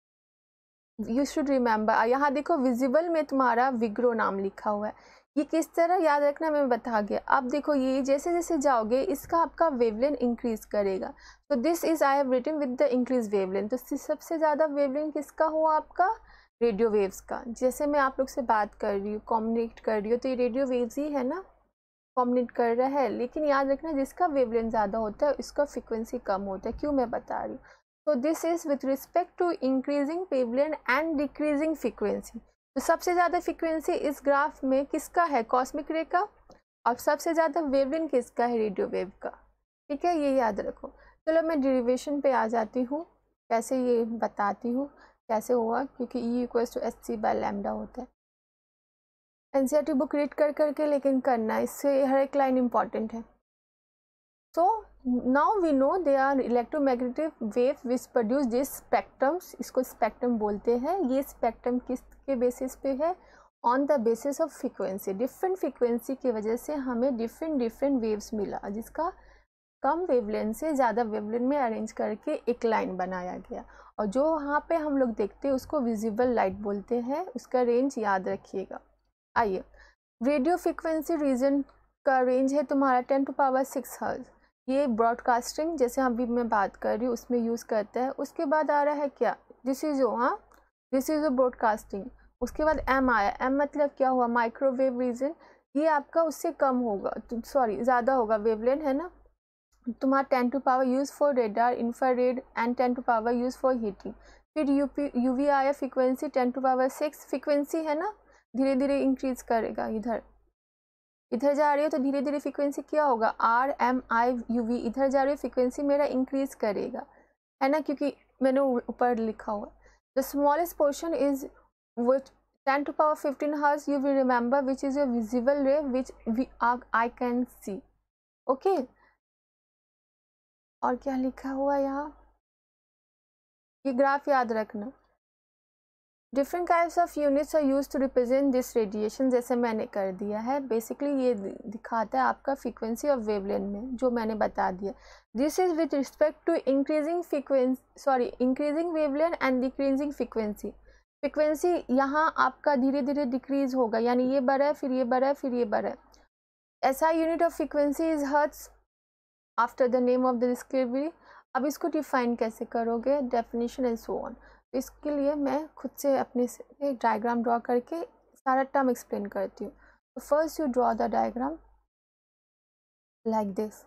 You should remember. यहाँ देखो visible में तुम्हारा विग्रो नाम लिखा हुआ है. ये किस तरह याद रखना मैं बता गया. अब देखो ये जैसे जैसे जाओगे इसका आपका वेवलेंथ इंक्रीज करेगा. तो this is I have written with the increase wavelength. तो सबसे ज़्यादा वेवलेंथ किसका हुआ? आपका रेडियो वेव्स का. जैसे मैं आप लोग से बात कर रही हूँ, कम्युनिकेट कर रही हूँ, तो ये रेडियो वेव्स ही है ना, कम्युनिकेट कर रहा है. लेकिन याद रखना जिसका वेवलेंथ ज़्यादा होता है इसका फ्रिक्वेंसी कम होता है. क्यों मैं बता रही हूँ. तो this is with respect to increasing wavelength and decreasing frequency. तो सबसे ज़्यादा फ्रीक्वेंसी इस ग्राफ में किसका है? कॉस्मिक रे का. और सबसे ज़्यादा वेवलेंथ किसका है? रेडियो वेव का. ठीक है, ये याद रखो. चलो मैं डेरिवेशन पे आ जाती हूँ. कैसे ये बताती हूँ कैसे हुआ, क्योंकि E=hc/λ होता है. एनसीईआरटी बुक रीड कर करके लेकिन करना, इससे हर एक लाइन इंपॉर्टेंट है. So now we know there are electromagnetic waves which produce these spectrums. इसको स्पेक्ट्रम बोलते हैं. ये स्पेक्ट्रम किसके बेसिस पे है? On the basis of frequency. Different frequency की वजह से हमें डिफरेंट वेव्स मिला, जिसका कम वेवलेंथ से ज़्यादा वेवलेंथ में अरेंज करके एक लाइन बनाया गया. और जो वहाँ पे हम लोग देखते हैं उसको विजिबल लाइट बोलते हैं. उसका रेंज याद रखिएगा. आइए, रेडियो फ्रीक्वेंसी रीजन का रेंज है तुम्हारा 10⁶ हर्ट्ज. ये ब्रॉडकास्टिंग जैसे अभी मैं बात कर रही हूँ उसमें यूज़ करता है. उसके बाद आ रहा है क्या? This is broadcasting. उसके बाद M आया. M मतलब क्या हुआ? Microwave region. ये आपका उससे कम होगा, सॉरी ज़्यादा होगा वेवलेंथ, है ना. तुम्हारा 10 use for radar, infrared and 10 use for heating. फिर UV आया फ्रीक्वेंसी 10⁶. फ्रीक्वेंसी है ना, धीरे धीरे इंक्रीज करेगा. इधर जा रही है तो धीरे धीरे फ्रीक्वेंसी क्या होगा? RMI/UV. इधर जा रही है फ्रीक्वेंसी मेरा इंक्रीज करेगा, है ना, क्योंकि मैंने ऊपर लिखा हुआ. The smallest portion is with 10⁻15 hertz. You will remember which is your visible ray which I can see. Okay, और क्या लिखा हुआ है यहाँ? ये ग्राफ याद रखना. Different types of units are use to represent this radiation. जैसे मैंने कर दिया है. बेसिकली ये दिखाता है आपका फ्रीक्वेंसी ऑफ वेवलेंथ में, जो मैंने बता दिया. This is with respect to increasing wavelength and decreasing frequency. Frequency यहाँ आपका धीरे धीरे डिक्रीज होगा, यानी ये बढ़ा है फिर ये बढ़ा है फिर ये बढ़ा है. ऐसा unit of frequency is hertz after the name of the descriptive. अब इसको डिफाइन कैसे करोगे? Definition and so on. तो इसके लिए मैं खुद से अपने से डायग्राम ड्रॉ करके सारा टर्म एक्सप्लेन करती हूँ. तो first you draw the diagram like this.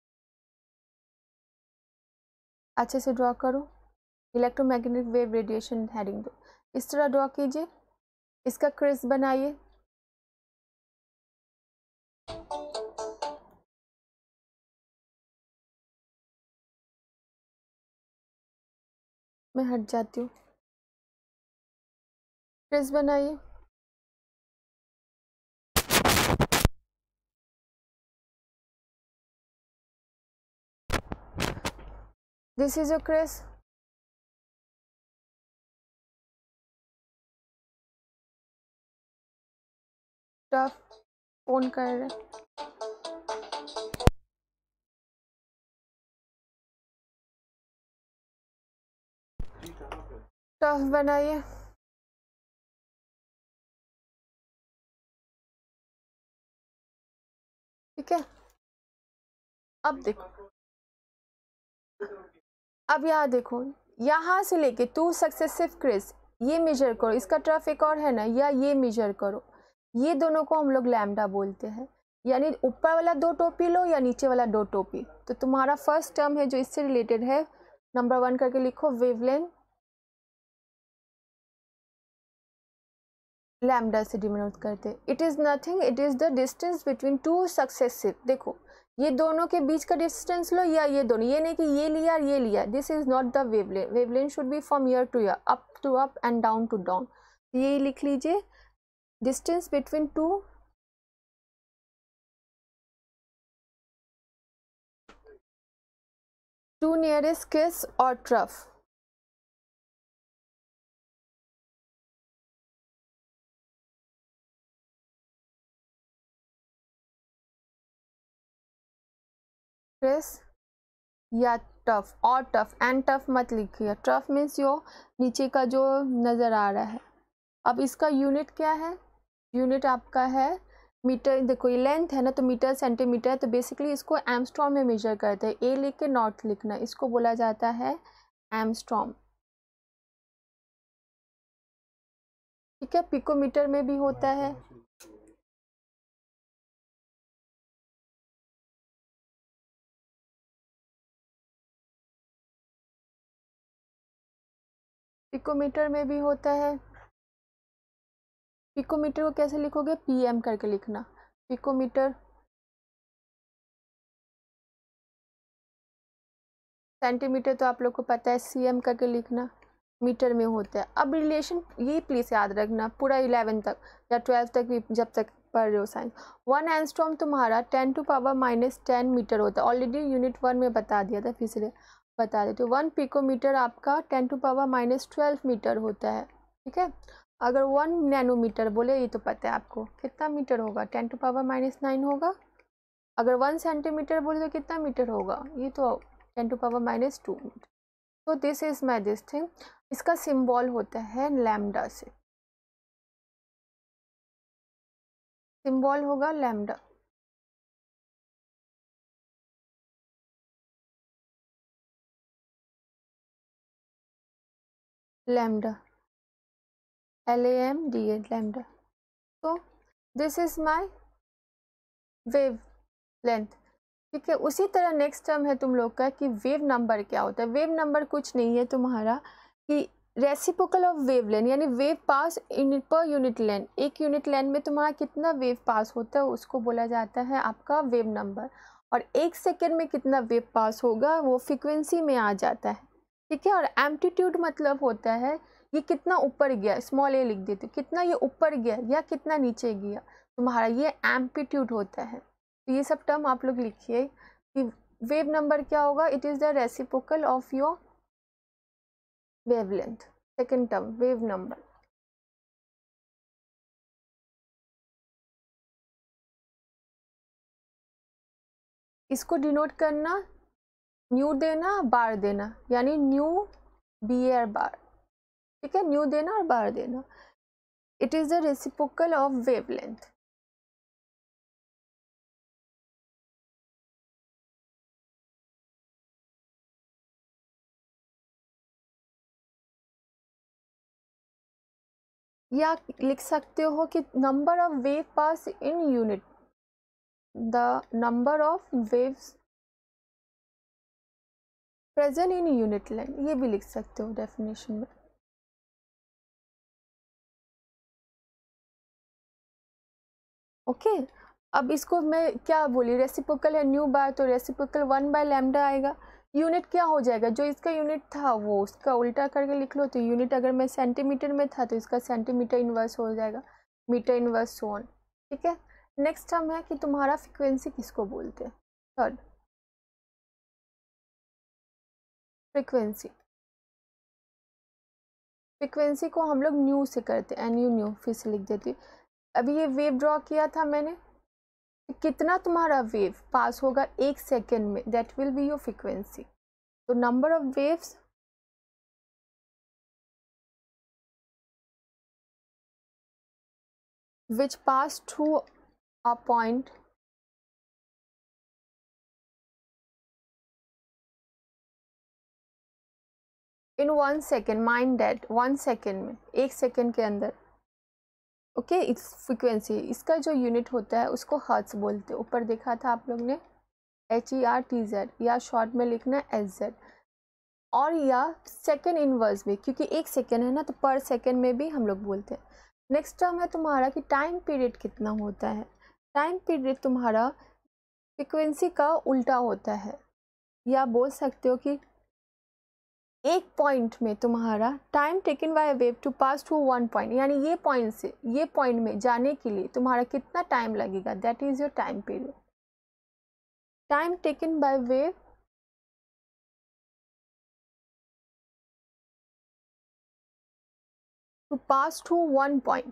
अच्छे से ड्रॉ करो. इलेक्ट्रोमैग्नेटिक वेव रेडिएशन हेडिंग दो. इस तरह ड्रॉ कीजिए. इसका क्रिस बनाइए. मैं हट जाती हूँ. क्रिस बनाइए. This is your crest. Trough phone कर रहे, टफ बनाइए। ठीक है, अब देखो, अब यहाँ देखो, यहाँ से लेके 2 सक्सेसिव क्रेस्ट ये मेजर करो, इसका टर्फ एक और है ना, या ये मेजर करो, ये दोनों को हम लोग लैम्डा बोलते हैं। यानी ऊपर वाला 2 टोपी लो या नीचे वाला 2 टोपी। तो तुम्हारा फर्स्ट टर्म है जो इससे रिलेटेड है, नंबर 1 करके लिखो, वेवलेंथ लैम्डा से डिनोट करते। It is nothing, it is the distance between 2 successive. देखो ये दोनों के बीच का डिस्टेंस लो या ये दोनों, ये नहीं कि ये लिया और ये लिया। This is not the wavelength. Wavelength should be from ear to ear, up to up and down to down. ये लिख लीजिए, distance between two nearest crest और ट्रफ। क्रिस या टफ, और टफ एंड टफ मत लिखिए। टफ मीन्स यो नीचे का जो नज़र आ रहा है। अब इसका यूनिट क्या है, यूनिट आपका है मीटर। देखो ये लेंथ है ना, तो मीटर सेंटीमीटर, तो बेसिकली इसको एमस्ट्रॉम में मेजर करते हैं। ए लिख के नॉट लिखना, इसको बोला जाता है एमस्ट्रॉम। ठीक है, पिकोमीटर में भी होता है। पिकोमीटर में भी होता है। पिकोमीटर को कैसे लिखोगे, पीएम करके लिखना। पिकोमीटर, सेंटीमीटर तो आप लोग को पता है, सीएम करके लिखना। मीटर में होता है। अब रिलेशन ये प्लीज़ याद रखना, पूरा 11 तक या 12 तक भी जब तक पढ़ रहे हो साइंस। 1 एंगस्ट्रॉम तुम्हारा 10⁻⁻10 मीटर होता है। ऑलरेडी यूनिट 1 में बता दिया था, फिर से बता देते। 1 पिकोमीटर आपका 10⁻12 मीटर होता है। ठीक है, अगर 1 नैनोमीटर बोले, ये तो पता है आपको कितना मीटर होगा, 10⁻⁹ होगा। अगर 1 सेंटीमीटर बोले तो कितना मीटर होगा, ये तो 10⁻2 मीटर। तो this is my this thing. इसका सिंबल होता है लैम्डा से, सिंबल होगा लैम्डा। Lambda, LAMDA, lambda. तो this is my wavelength. ठीक है, उसी तरह नेक्स्ट टर्म है तुम लोग का कि वेव नंबर क्या होता है। वेव नंबर कुछ नहीं है तुम्हारा कि रेसिप्रोकल ऑफ वेव लेंथ, यानी wave pass unit per unit length. एक यूनिट लेंथ में तुम्हारा कितना वेव पास होता है उसको बोला जाता है आपका वेव नंबर। और 1 सेकेंड में कितना वेव पास होगा वो फ्रिक्वेंसी में आ जाता है। ठीक है, और एम्पलीट्यूड मतलब होता है ये कितना ऊपर गया, स्मॉल ए लिख देते, कितना ये ऊपर गया या कितना नीचे गया, तुम्हारा ये एम्पलीट्यूड होता है। तो ये सब टर्म आप लोग लिखिए कि वेव नंबर क्या होगा, it is the reciprocal of your wavelength. Second term wave number. इसको डिनोट करना, न्यू देना बार देना, यानी न्यू BAR बार। ठीक है, न्यू देना और बार देना। It is the reciprocal of wavelength. या लिख सकते हो कि number of wave pass in unit, the number of waves present in unit length, ये भी लिख सकते हो डेफिनेशन में। ओके, अब इसको मैं क्या बोली, रेसिप्रोकल है न्यू बार, तो रेसिप्रोकल 1/λ आएगा। यूनिट क्या हो जाएगा, जो इसका यूनिट था वो उसका उल्टा करके लिख लो। तो यूनिट अगर मैं सेंटीमीटर में था तो इसका सेंटीमीटर इन्वर्स हो जाएगा, मीटर इन्वर्स सो ऑन। ठीक है, नेक्स्ट टर्म है कि तुम्हारा फ्रिक्वेंसी किसको बोलते हैं। Third, frequency. फ्रिक्वेंसी को हम लोग न्यू से करते हैं, NU न्यू, फिर से लिख देती हूँ। अभी ये वेव ड्रॉ किया था मैंने, कितना तुम्हारा वेव पास होगा 1 सेकेंड में, that will be your frequency. तो number of waves which pass through a point in 1 second, mind that 1 second में, 1 सेकेंड के अंदर। ओके, इस फ्रीक्वेंसी, इसका जो यूनिट होता है उसको हर्ट्ज बोलते हैं। ऊपर देखा था आप लोग ने HERTZ, या शॉर्ट में लिखना SZ, और या सेकेंड इनवर्स में, क्योंकि 1 सेकेंड है ना तो पर सेकेंड में भी हम लोग बोलते हैं। नेक्स्ट टर्म है तुम्हारा कि टाइम पीरियड कितना होता है। टाइम पीरियड तुम्हारा फ्रीक्वेंसी का उल्टा होता है, या बोल सकते हो कि एक पॉइंट में तुम्हारा time taken by wave to pass through one point, यानी ये पॉइंट से ये पॉइंट में जाने के लिए तुम्हारा कितना टाइम लगेगा, that is your time period. Time taken by wave to pass through one point.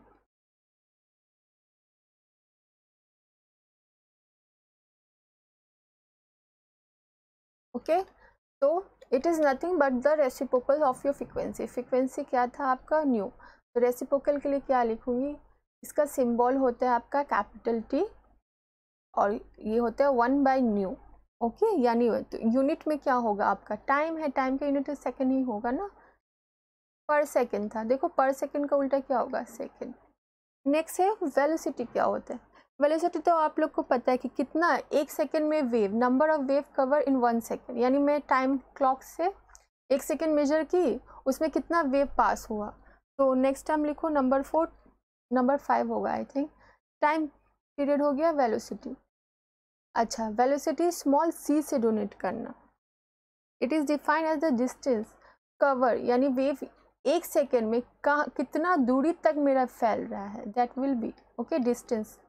Okay, तो it is nothing but the reciprocal of your frequency. Frequency क्या था आपका, न्यू। तो रेसिप्रोकल के लिए क्या लिखूंगी, इसका सिंबल होता है आपका कैपिटल T, और ये होता है 1/न्यू। ओके, यानी तो यूनिट में क्या होगा आपका, टाइम है, टाइम का यूनिट सेकेंड ही होगा ना, पर सेकेंड था। देखो पर सेकेंड का उल्टा क्या होगा, सेकेंड। नेक्स्ट है वेलोसिटी। क्या होता है वेलोसिटी, तो आप लोग को पता है कि कितना 1 सेकेंड में wave, number of wave cover in 1 second, यानी मैं टाइम क्लॉक से 1 सेकेंड मेजर की, उसमें कितना वेव पास हुआ। तो नेक्स्ट टाइम लिखो नंबर 5 होगा आई थिंक। टाइम पीरियड हो गया वेलोसिटी। अच्छा, वेलोसिटी स्मॉल c से डोनेट करना। It is defined as the distance cover, यानी वेव 1 सेकेंड में कितना दूरी तक मेरा फैल रहा है, that will be okay distance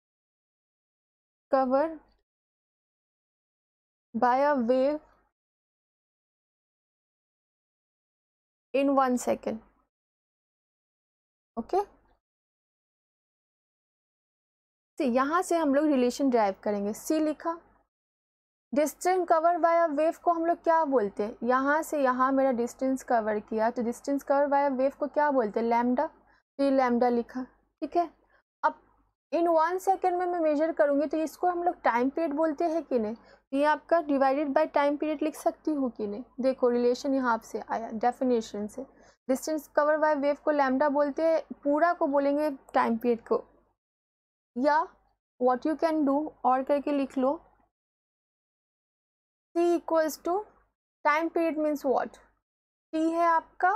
cover by a wave in 1 second. Okay, यहाँ से हम लोग रिलेशन ड्राइव करेंगे। c लिखा, distance cover by a wave को हम लोग क्या बोलते हैं, यहाँ से यहाँ मेरा डिस्टेंस कवर किया, तो distance cover by a wave को क्या बोलते हैं, लैम्डा। तो ये लैम्डा लिखा, ठीक है। अब इन 1 सेकेंड में मैं मेजर करूँगी, तो इसको हम लोग टाइम पीरियड बोलते हैं कि नहीं। तो ये आपका डिवाइडेड बाय टाइम पीरियड लिख सकती हूँ कि नहीं। देखो रिलेशन यहाँ से आया डेफिनेशन से, डिस्टेंस कवर बाय वेव को लैम्डा बोलते हैं, पूरा को बोलेंगे टाइम पीरियड को। या व्हाट यू कैन डू, और करके लिख लो, c equals to time period means what, t है आपका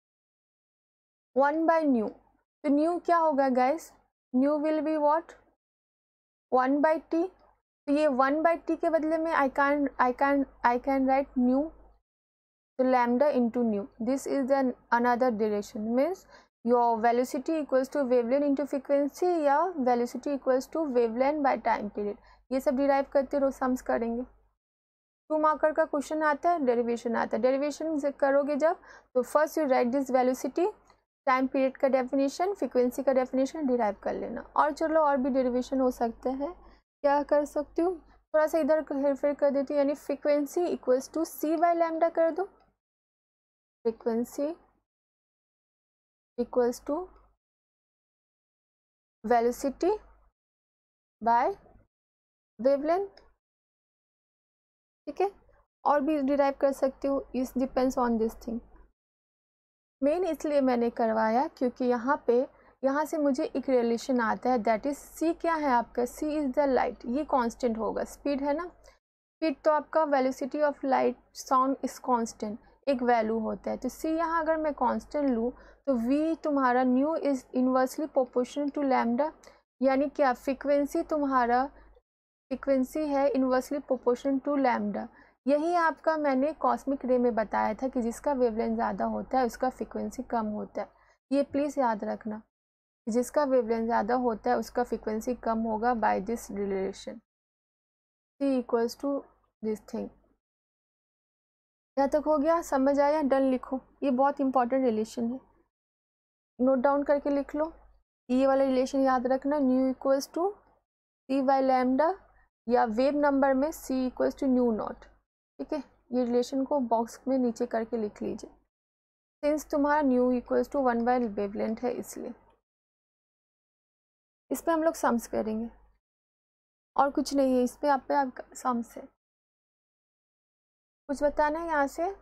1/न्यू। तो न्यू क्या होगा guys, nu will be what 1/t। तो ये 1/t के बदले में आई कैन राइट न्यू, तो lambda into nu. This is the another direction, means your velocity equals to wavelength into frequency, या velocity equals to wavelength by time period. ये सब derive करते रहो, सम्स करेंगे। 2 मार्कर का क्वेश्चन आता है, डेरिवेशन आता है। डेरिवेशन करोगे जब, तो first you write this velocity, time period का डेफिनेशन, फ्रीक्वेंसी का डेफिनेशन डिराइव कर लेना। और चलो और भी डेरिवेशन हो सकते हैं, क्या कर सकती हूँ, थोड़ा सा इधर हेरफेर कर देती हूँ, यानी frequency equals to c by lambda कर दो। Frequency equals to velocity by wavelength, ठीक है। और भी डिराइव कर सकती हूँ, इस depends on this thing. Main इसलिए मैंने करवाया क्योंकि यहाँ से मुझे एक रिलेशन आता है, दैट इज c क्या है आपका, c इज द लाइट, ये कांस्टेंट होगा। स्पीड है ना, स्पीड तो आपका velocity of light sound is constant, एक वैल्यू होता है। तो c यहाँ अगर मैं कांस्टेंट लूँ, तो v तुम्हारा nu is inversely proportional to lambda, यानी क्या फ्रीक्वेंसी तुम्हारा फ्रीक्वेंसी है इन्वर्सली प्रोपोर्शनल टू लैम्डा। यही आपका मैंने कॉस्मिक रे में बताया था कि जिसका वेवलेंथ ज़्यादा होता है उसका फ्रीक्वेंसी कम होता है। ये प्लीज़ याद रखना, जिसका वेवलेंथ ज़्यादा होता है उसका फ्रीक्वेंसी कम होगा by this relation, c equals to this thing. यहाँ तक हो गया, समझ आया, डन लिखो। ये बहुत इंपॉर्टेंट रिलेशन है, नोट डाउन करके लिख लो। ये वाला रिलेशन याद रखना, nu equals to c by lambda, या वेव नंबर में c equals to nu naught. ठीक है, ये रिलेशन को बॉक्स में नीचे करके लिख लीजिए, सिंस तुम्हारा nu equals to 1 by wavelength है इसलिए। इस पे हम लोग सम्स करेंगे और कुछ नहीं है, इस पे आपका सम्स है। कुछ बताना है यहाँ से?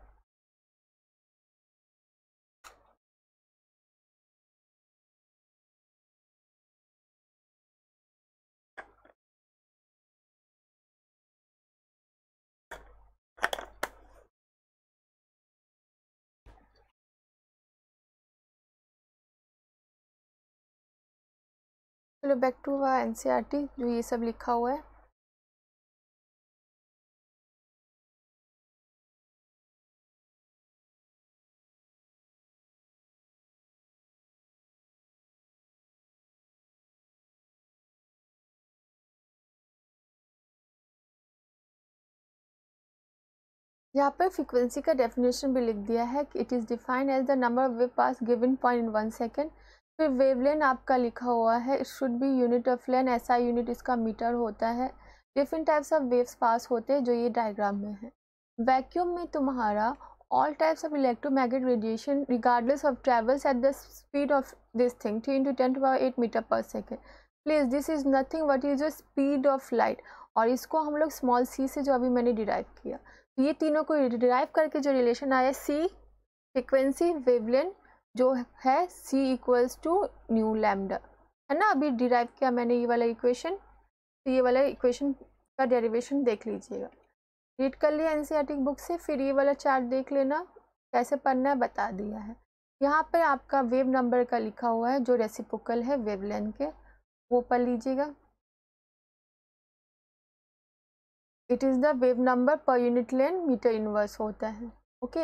चलो बैक टू एनसीईआरटी जो ये सब लिखा हुआ है। यहाँ पर फ्रीक्वेंसी का डेफिनेशन भी लिख दिया है कि it is defined as the number of wave pass given point in 1 second. फिर वेवलेंथ आपका लिखा हुआ है, it should be unit of length, ऐसा यूनिट इसका मीटर होता है। Different types of waves pass होते हैं जो ये डायग्राम में है। वैक्यूम में तुम्हारा all types of electromagnetic radiation regardless of travels at the speed of this thing 3 × 10⁸ metre पर second. Please this is nothing but is the speed of light, और इसको हम लोग स्मॉल सी से जो अभी मैंने डिराइव किया, ये तीनों को डिराइव करके जो रिलेशन आया सी फ्रीक्वेंसी वेवलेंथ जो है c equals to nu lambda, है ना। अभी डिराइव किया मैंने ये वाला इक्वेशन, तो ये वाला इक्वेशन का डेरिवेशन देख लीजिएगा, रीड कर लिया एनसीईआरटी बुक से। फिर ये वाला चार्ट देख लेना, कैसे पढ़ना है बता दिया है। यहाँ पे आपका वेव नंबर का लिखा हुआ है जो रेसिप्रोकल है वेवलेंथ के, वो पढ़ लीजिएगा। It is the wave number per unit length metre inverse होता है। ओके,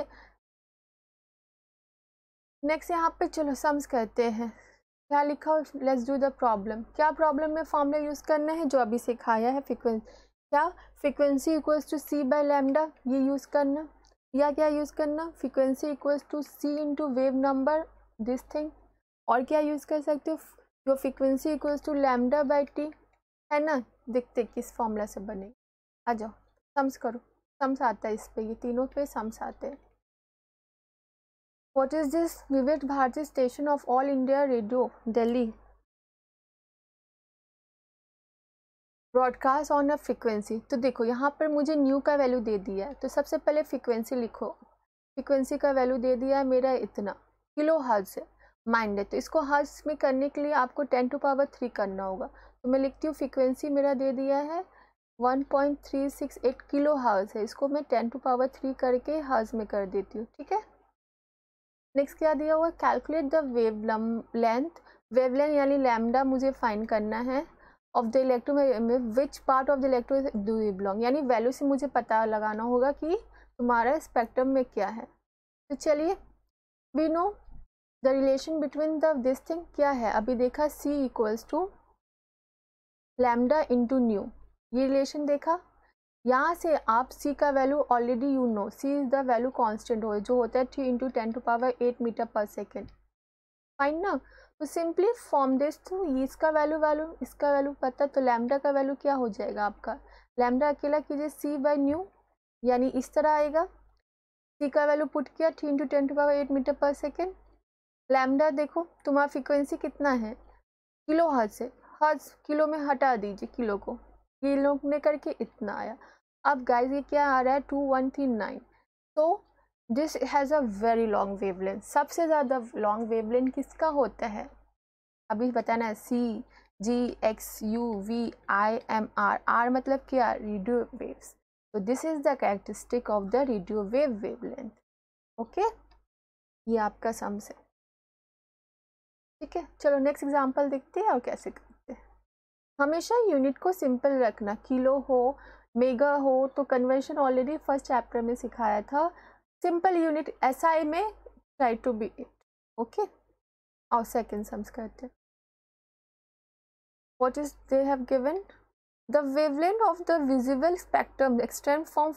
नेक्स्ट यहाँ पे चलो सम्स करते हैं। क्या लिखा हो, लेट्स डू द प्रॉब्लम। क्या प्रॉब्लम में फॉर्मूला यूज़ करना है जो अभी सिखाया है, क्या frequency equals to c by lambda, ये यूज़ करना, या क्या यूज़ करना, frequency equals to c into wave number this thing, और क्या यूज़ कर सकते हो, जो frequency equals to lambda by t, है ना। देखते किस फॉर्मूला से बने, आ जाओ सम्स करो। सम्स आता है इस पे, ये तीनों पे सम्स आते हैं। What is this? Vividh Bharati station of All India Radio Delhi broadcast on a frequency. तो देखो यहाँ पर मुझे न्यू का वैल्यू दे दिया है, तो सबसे पहले फ्रीक्वेंसी लिखो। फ्रीक्वेंसी का वैल्यू दे दिया है मेरा इतना, किलो हर्ट्ज है माइंड है, तो इसको हर्ट्ज में करने के लिए आपको 10⁻³ करना होगा। तो मैं लिखती हूँ फ्रीक्वेंसी मेरा दे दिया है 1.368 किलो हर्ट्ज है, इसको मैं 10⁻³ करके हर्ट्ज में कर देती हूँ। ठीक है, नेक्स्ट क्या दिया हुआ, calculate the wavelength, wavelength यानी लैम्डा मुझे फाइंड करना है, of the electro which part of the electro do you belong, यानी वैल्यू से मुझे पता लगाना होगा कि तुम्हारा स्पेक्ट्रम में क्या है। तो चलिए, we know the relation between the this thing क्या है, अभी देखा c equals to lambda into nu, ये रिलेशन देखा। यहाँ से आप c का value already you know, c is the value constant हो जो होता है 3 × 10⁸ मीटर पर सेकेंड, फाइन ना। तो सिंपली फॉर्म दिस टू, इसका वैल्यू इसका वैल्यू पता, तो लैम्डा का वैल्यू क्या हो जाएगा आपका, लैम्डा अकेला कीजिए c बाई न्यू, यानी इस तरह आएगा। c का वैल्यू पुट किया 3 × 10⁸ मीटर पर सेकेंड। लैम्डा देखो तुम्हारा फ्रीक्वेंसी कितना है, किलो हर्ट्ज से, हर्ट्ज किलो में हटा दीजिए किलो को, ये लोग ने करके इतना आया। अब गाइस ये क्या आ रहा है 2139, तो this has a very long wavelength. सबसे ज़्यादा लॉन्ग वेवलेंथ किसका होता है, अभी बताना है, C G X U V I M R, R मतलब क्या, रेडियो वेव्स। तो this is the characteristic of the radio wave wavelength. Okay, ये आपका सम्स है। ठीक है, चलो नेक्स्ट एग्जांपल देखते हैं और कैसे करते हैं। हमेशा यूनिट को सिंपल रखना, किलो हो मेगा हो, तो कन्वर्शन ऑलरेडी फर्स्ट चैप्टर में सिखाया था। सिंपल यूनिट एसआई में try to be it. Okay, और सेकंड सम्स करते हैं। What is they have given, the wavelength of the visible spectrum extend from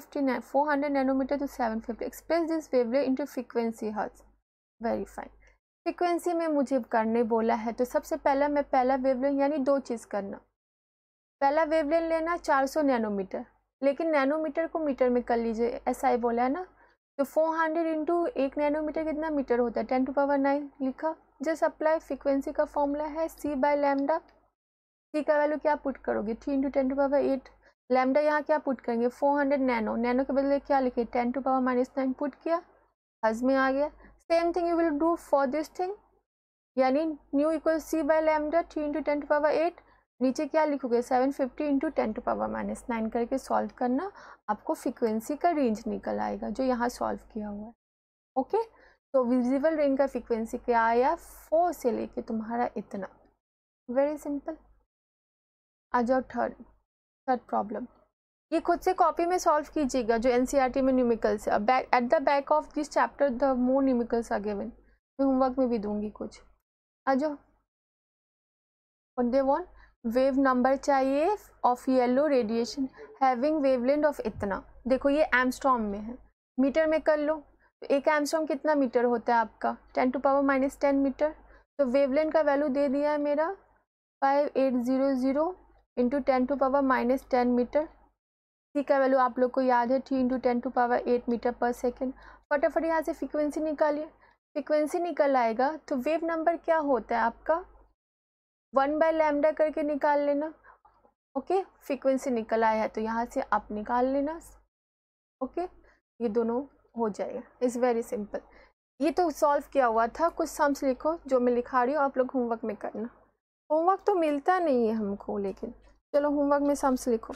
400 nanometre to 750, express this wavelength into frequency hertz. Very fine. Frequency में मुझे करने बोला है तो सबसे पहला मैं पहला वेवलेंथ यानी दो चीज़ करना। पहला वेवलेंथ लेना 400 नैनोमीटर, लेकिन नैनोमीटर को मीटर में कर लीजिए, ऐसा ही बोला है ना। तो 400 इंटू 1 नैनोमीटर कितना मीटर होता है, 10⁹ लिखा। जस्ट अप्लाई फ्रीक्वेंसी का फॉर्मूला है c/λ। c का वैल्यू क्या पुट करोगे, 3 × 10⁸। लैम्डा यहाँ क्या पुट करेंगे, 400 नैनो, नैनो के बदले क्या लिखे 10⁻⁻9 पुट किया, हज में आ गया। Same thing you will do for this thing, यानी न्यू इक्वल c/λ 3 × 10⁸। नीचे क्या लिखोगे 750 इंटू 10⁻⁻9 करके सॉल्व करना, आपको फ्रीक्वेंसी का रेंज निकल आएगा जो यहाँ सॉल्व किया हुआ है। ओके, तो विजिबल रेंज का फ्रीक्वेंसी क्या आया, 4 से लेके तुम्हारा इतना। Very simple. आ जाओ थर्ड प्रॉब्लम। ये खुद से कॉपी में सॉल्व कीजिएगा जो एनसीईआरटी में न्यूमेरिकल्स है। At the back of this chapter the more numericals are given. मैं होमवर्क में भी दूंगी कुछ। आ जाओ। What they want, wave number चाहिए of yellow radiation having wavelength of इतना। देखो ये एम्स्ट्रॉम में है, मीटर में कर लो। तो एक एम्स्ट्रॉम कितना मीटर होता है आपका, 10⁻⁻10 मीटर। तो वेवलेंथ का वैल्यू दे दिया है मेरा 5800 इंटू 10⁻⁻10 मीटर। सी का वैल्यू आप लोग को याद है 3 × 10⁸ मीटर पर सेकेंड। फटाफट यहाँ से फ्रीक्वेंसी निकालिए। फ्रीक्वेंसी निकल आएगा तो वेव नंबर क्या होता है आपका 1/λ करके निकाल लेना। ओके, फ्रीक्वेंसी निकल आया है तो यहाँ से आप निकाल लेना। ओके, ये दोनों हो जाएगा। It's very simple. ये तो सॉल्व किया हुआ था, कुछ सम्स लिखो जो मैं लिखा रही हूँ, आप लोग होमवर्क में करना। होमवर्क तो मिलता नहीं है हमको, लेकिन चलो होमवर्क में सम्स लिखो।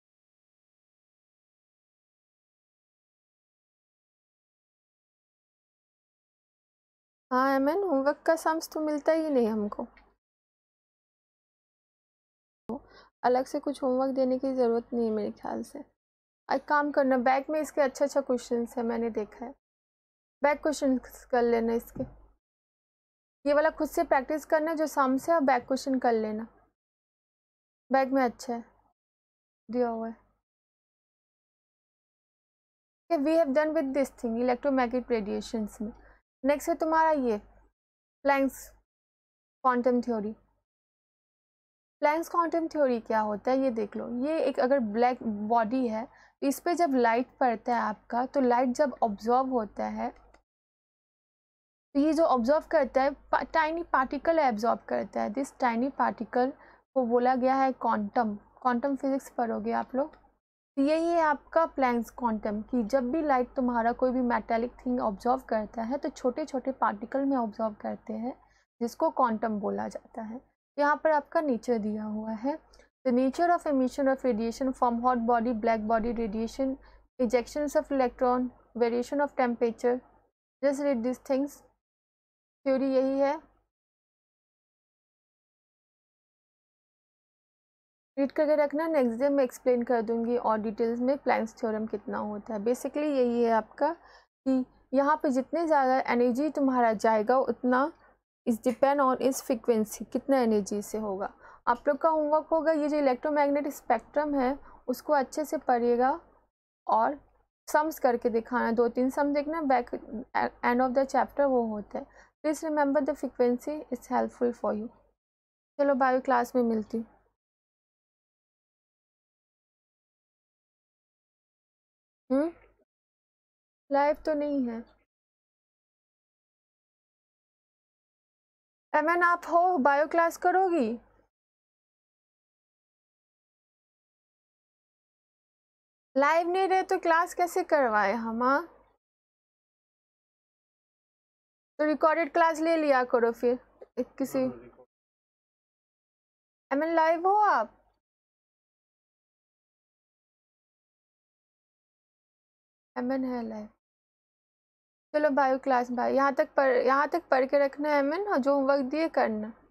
हाँ एमएन, होमवर्क का सम्स तो मिलता ही नहीं हमको, अलग से कुछ होमवर्क देने की ज़रूरत नहीं है मेरे ख्याल से। एक काम करना, बैक में इसके अच्छा क्वेश्चन है, मैंने देखा है, बैक क्वेश्चन कर लेना इसके। ये वाला खुद से प्रैक्टिस करना जो सम्स है, और बैक क्वेश्चन कर लेना, बैक में अच्छा है दिया हुआ है। We have done with this thing electromagnetic radiations में। नेक्स्ट है तुम्हारा ये Planck's quantum theory. Planck's quantum theory क्या होता है ये देख लो। ये एक अगर ब्लैक बॉडी है तो इस पर जब लाइट पड़ता है आपका, तो लाइट जब ऑब्जॉर्व होता है तो ये जो ऑब्जॉर्व करता है टाइनी पार्टिकल एब्जॉर्ब करता है। दिस टाइनी पार्टिकल को बोला गया है क्वांटम फिजिक्स पढ़ोगे आप लोग। तो यही है आपका प्लैंक्स क्वांटम, कि जब भी लाइट तुम्हारा कोई भी मेटालिक थिंग ऑब्जॉर्व करता है तो छोटे छोटे पार्टिकल में ऑब्जॉर्व करते हैं, जिसको क्वांटम बोला जाता है। यहाँ पर आपका नेचर दिया हुआ है। The nature of emission of radiation from hot body, black body radiation, ejections of electron, variation of temperature, just read this things. Theory यही है, रीड करके रखना, नेक्स्ट डे मैं एक्सप्लेन कर दूंगी और डिटेल्स में प्लैंक्स थ्योरम कितना होता है। बेसिकली यही है आपका कि यहाँ पे जितने ज़्यादा एनर्जी तुम्हारा जाएगा उतना इस डिपेंड ऑन इस फ्रीक्वेंसी, कितना एनर्जी से होगा। आप लोग का होमवर्क होगा ये जो इलेक्ट्रोमैग्नेटिक स्पेक्ट्रम है उसको अच्छे से पढ़िएगा और सम्स करके दिखाना, 2-3 सम देखना, back end of the chapter वो होता है। Please remember the frequency, it's helpful for you. चलो बायो क्लास में मिलती हूँ। लाइव तो नहीं है। एमएन आप हो, बायो क्लास करोगी? लाइव नहीं रहे तो क्लास कैसे करवाए हम? तो रिकॉर्डेड क्लास ले लिया करो फिर किसी। एमएन लाइव हो आप? एमएन है लाइव। चलो बायो क्लास भाई, यहाँ तक पढ़ के रखना है एमएन, और जो होमवर्क दिए करना।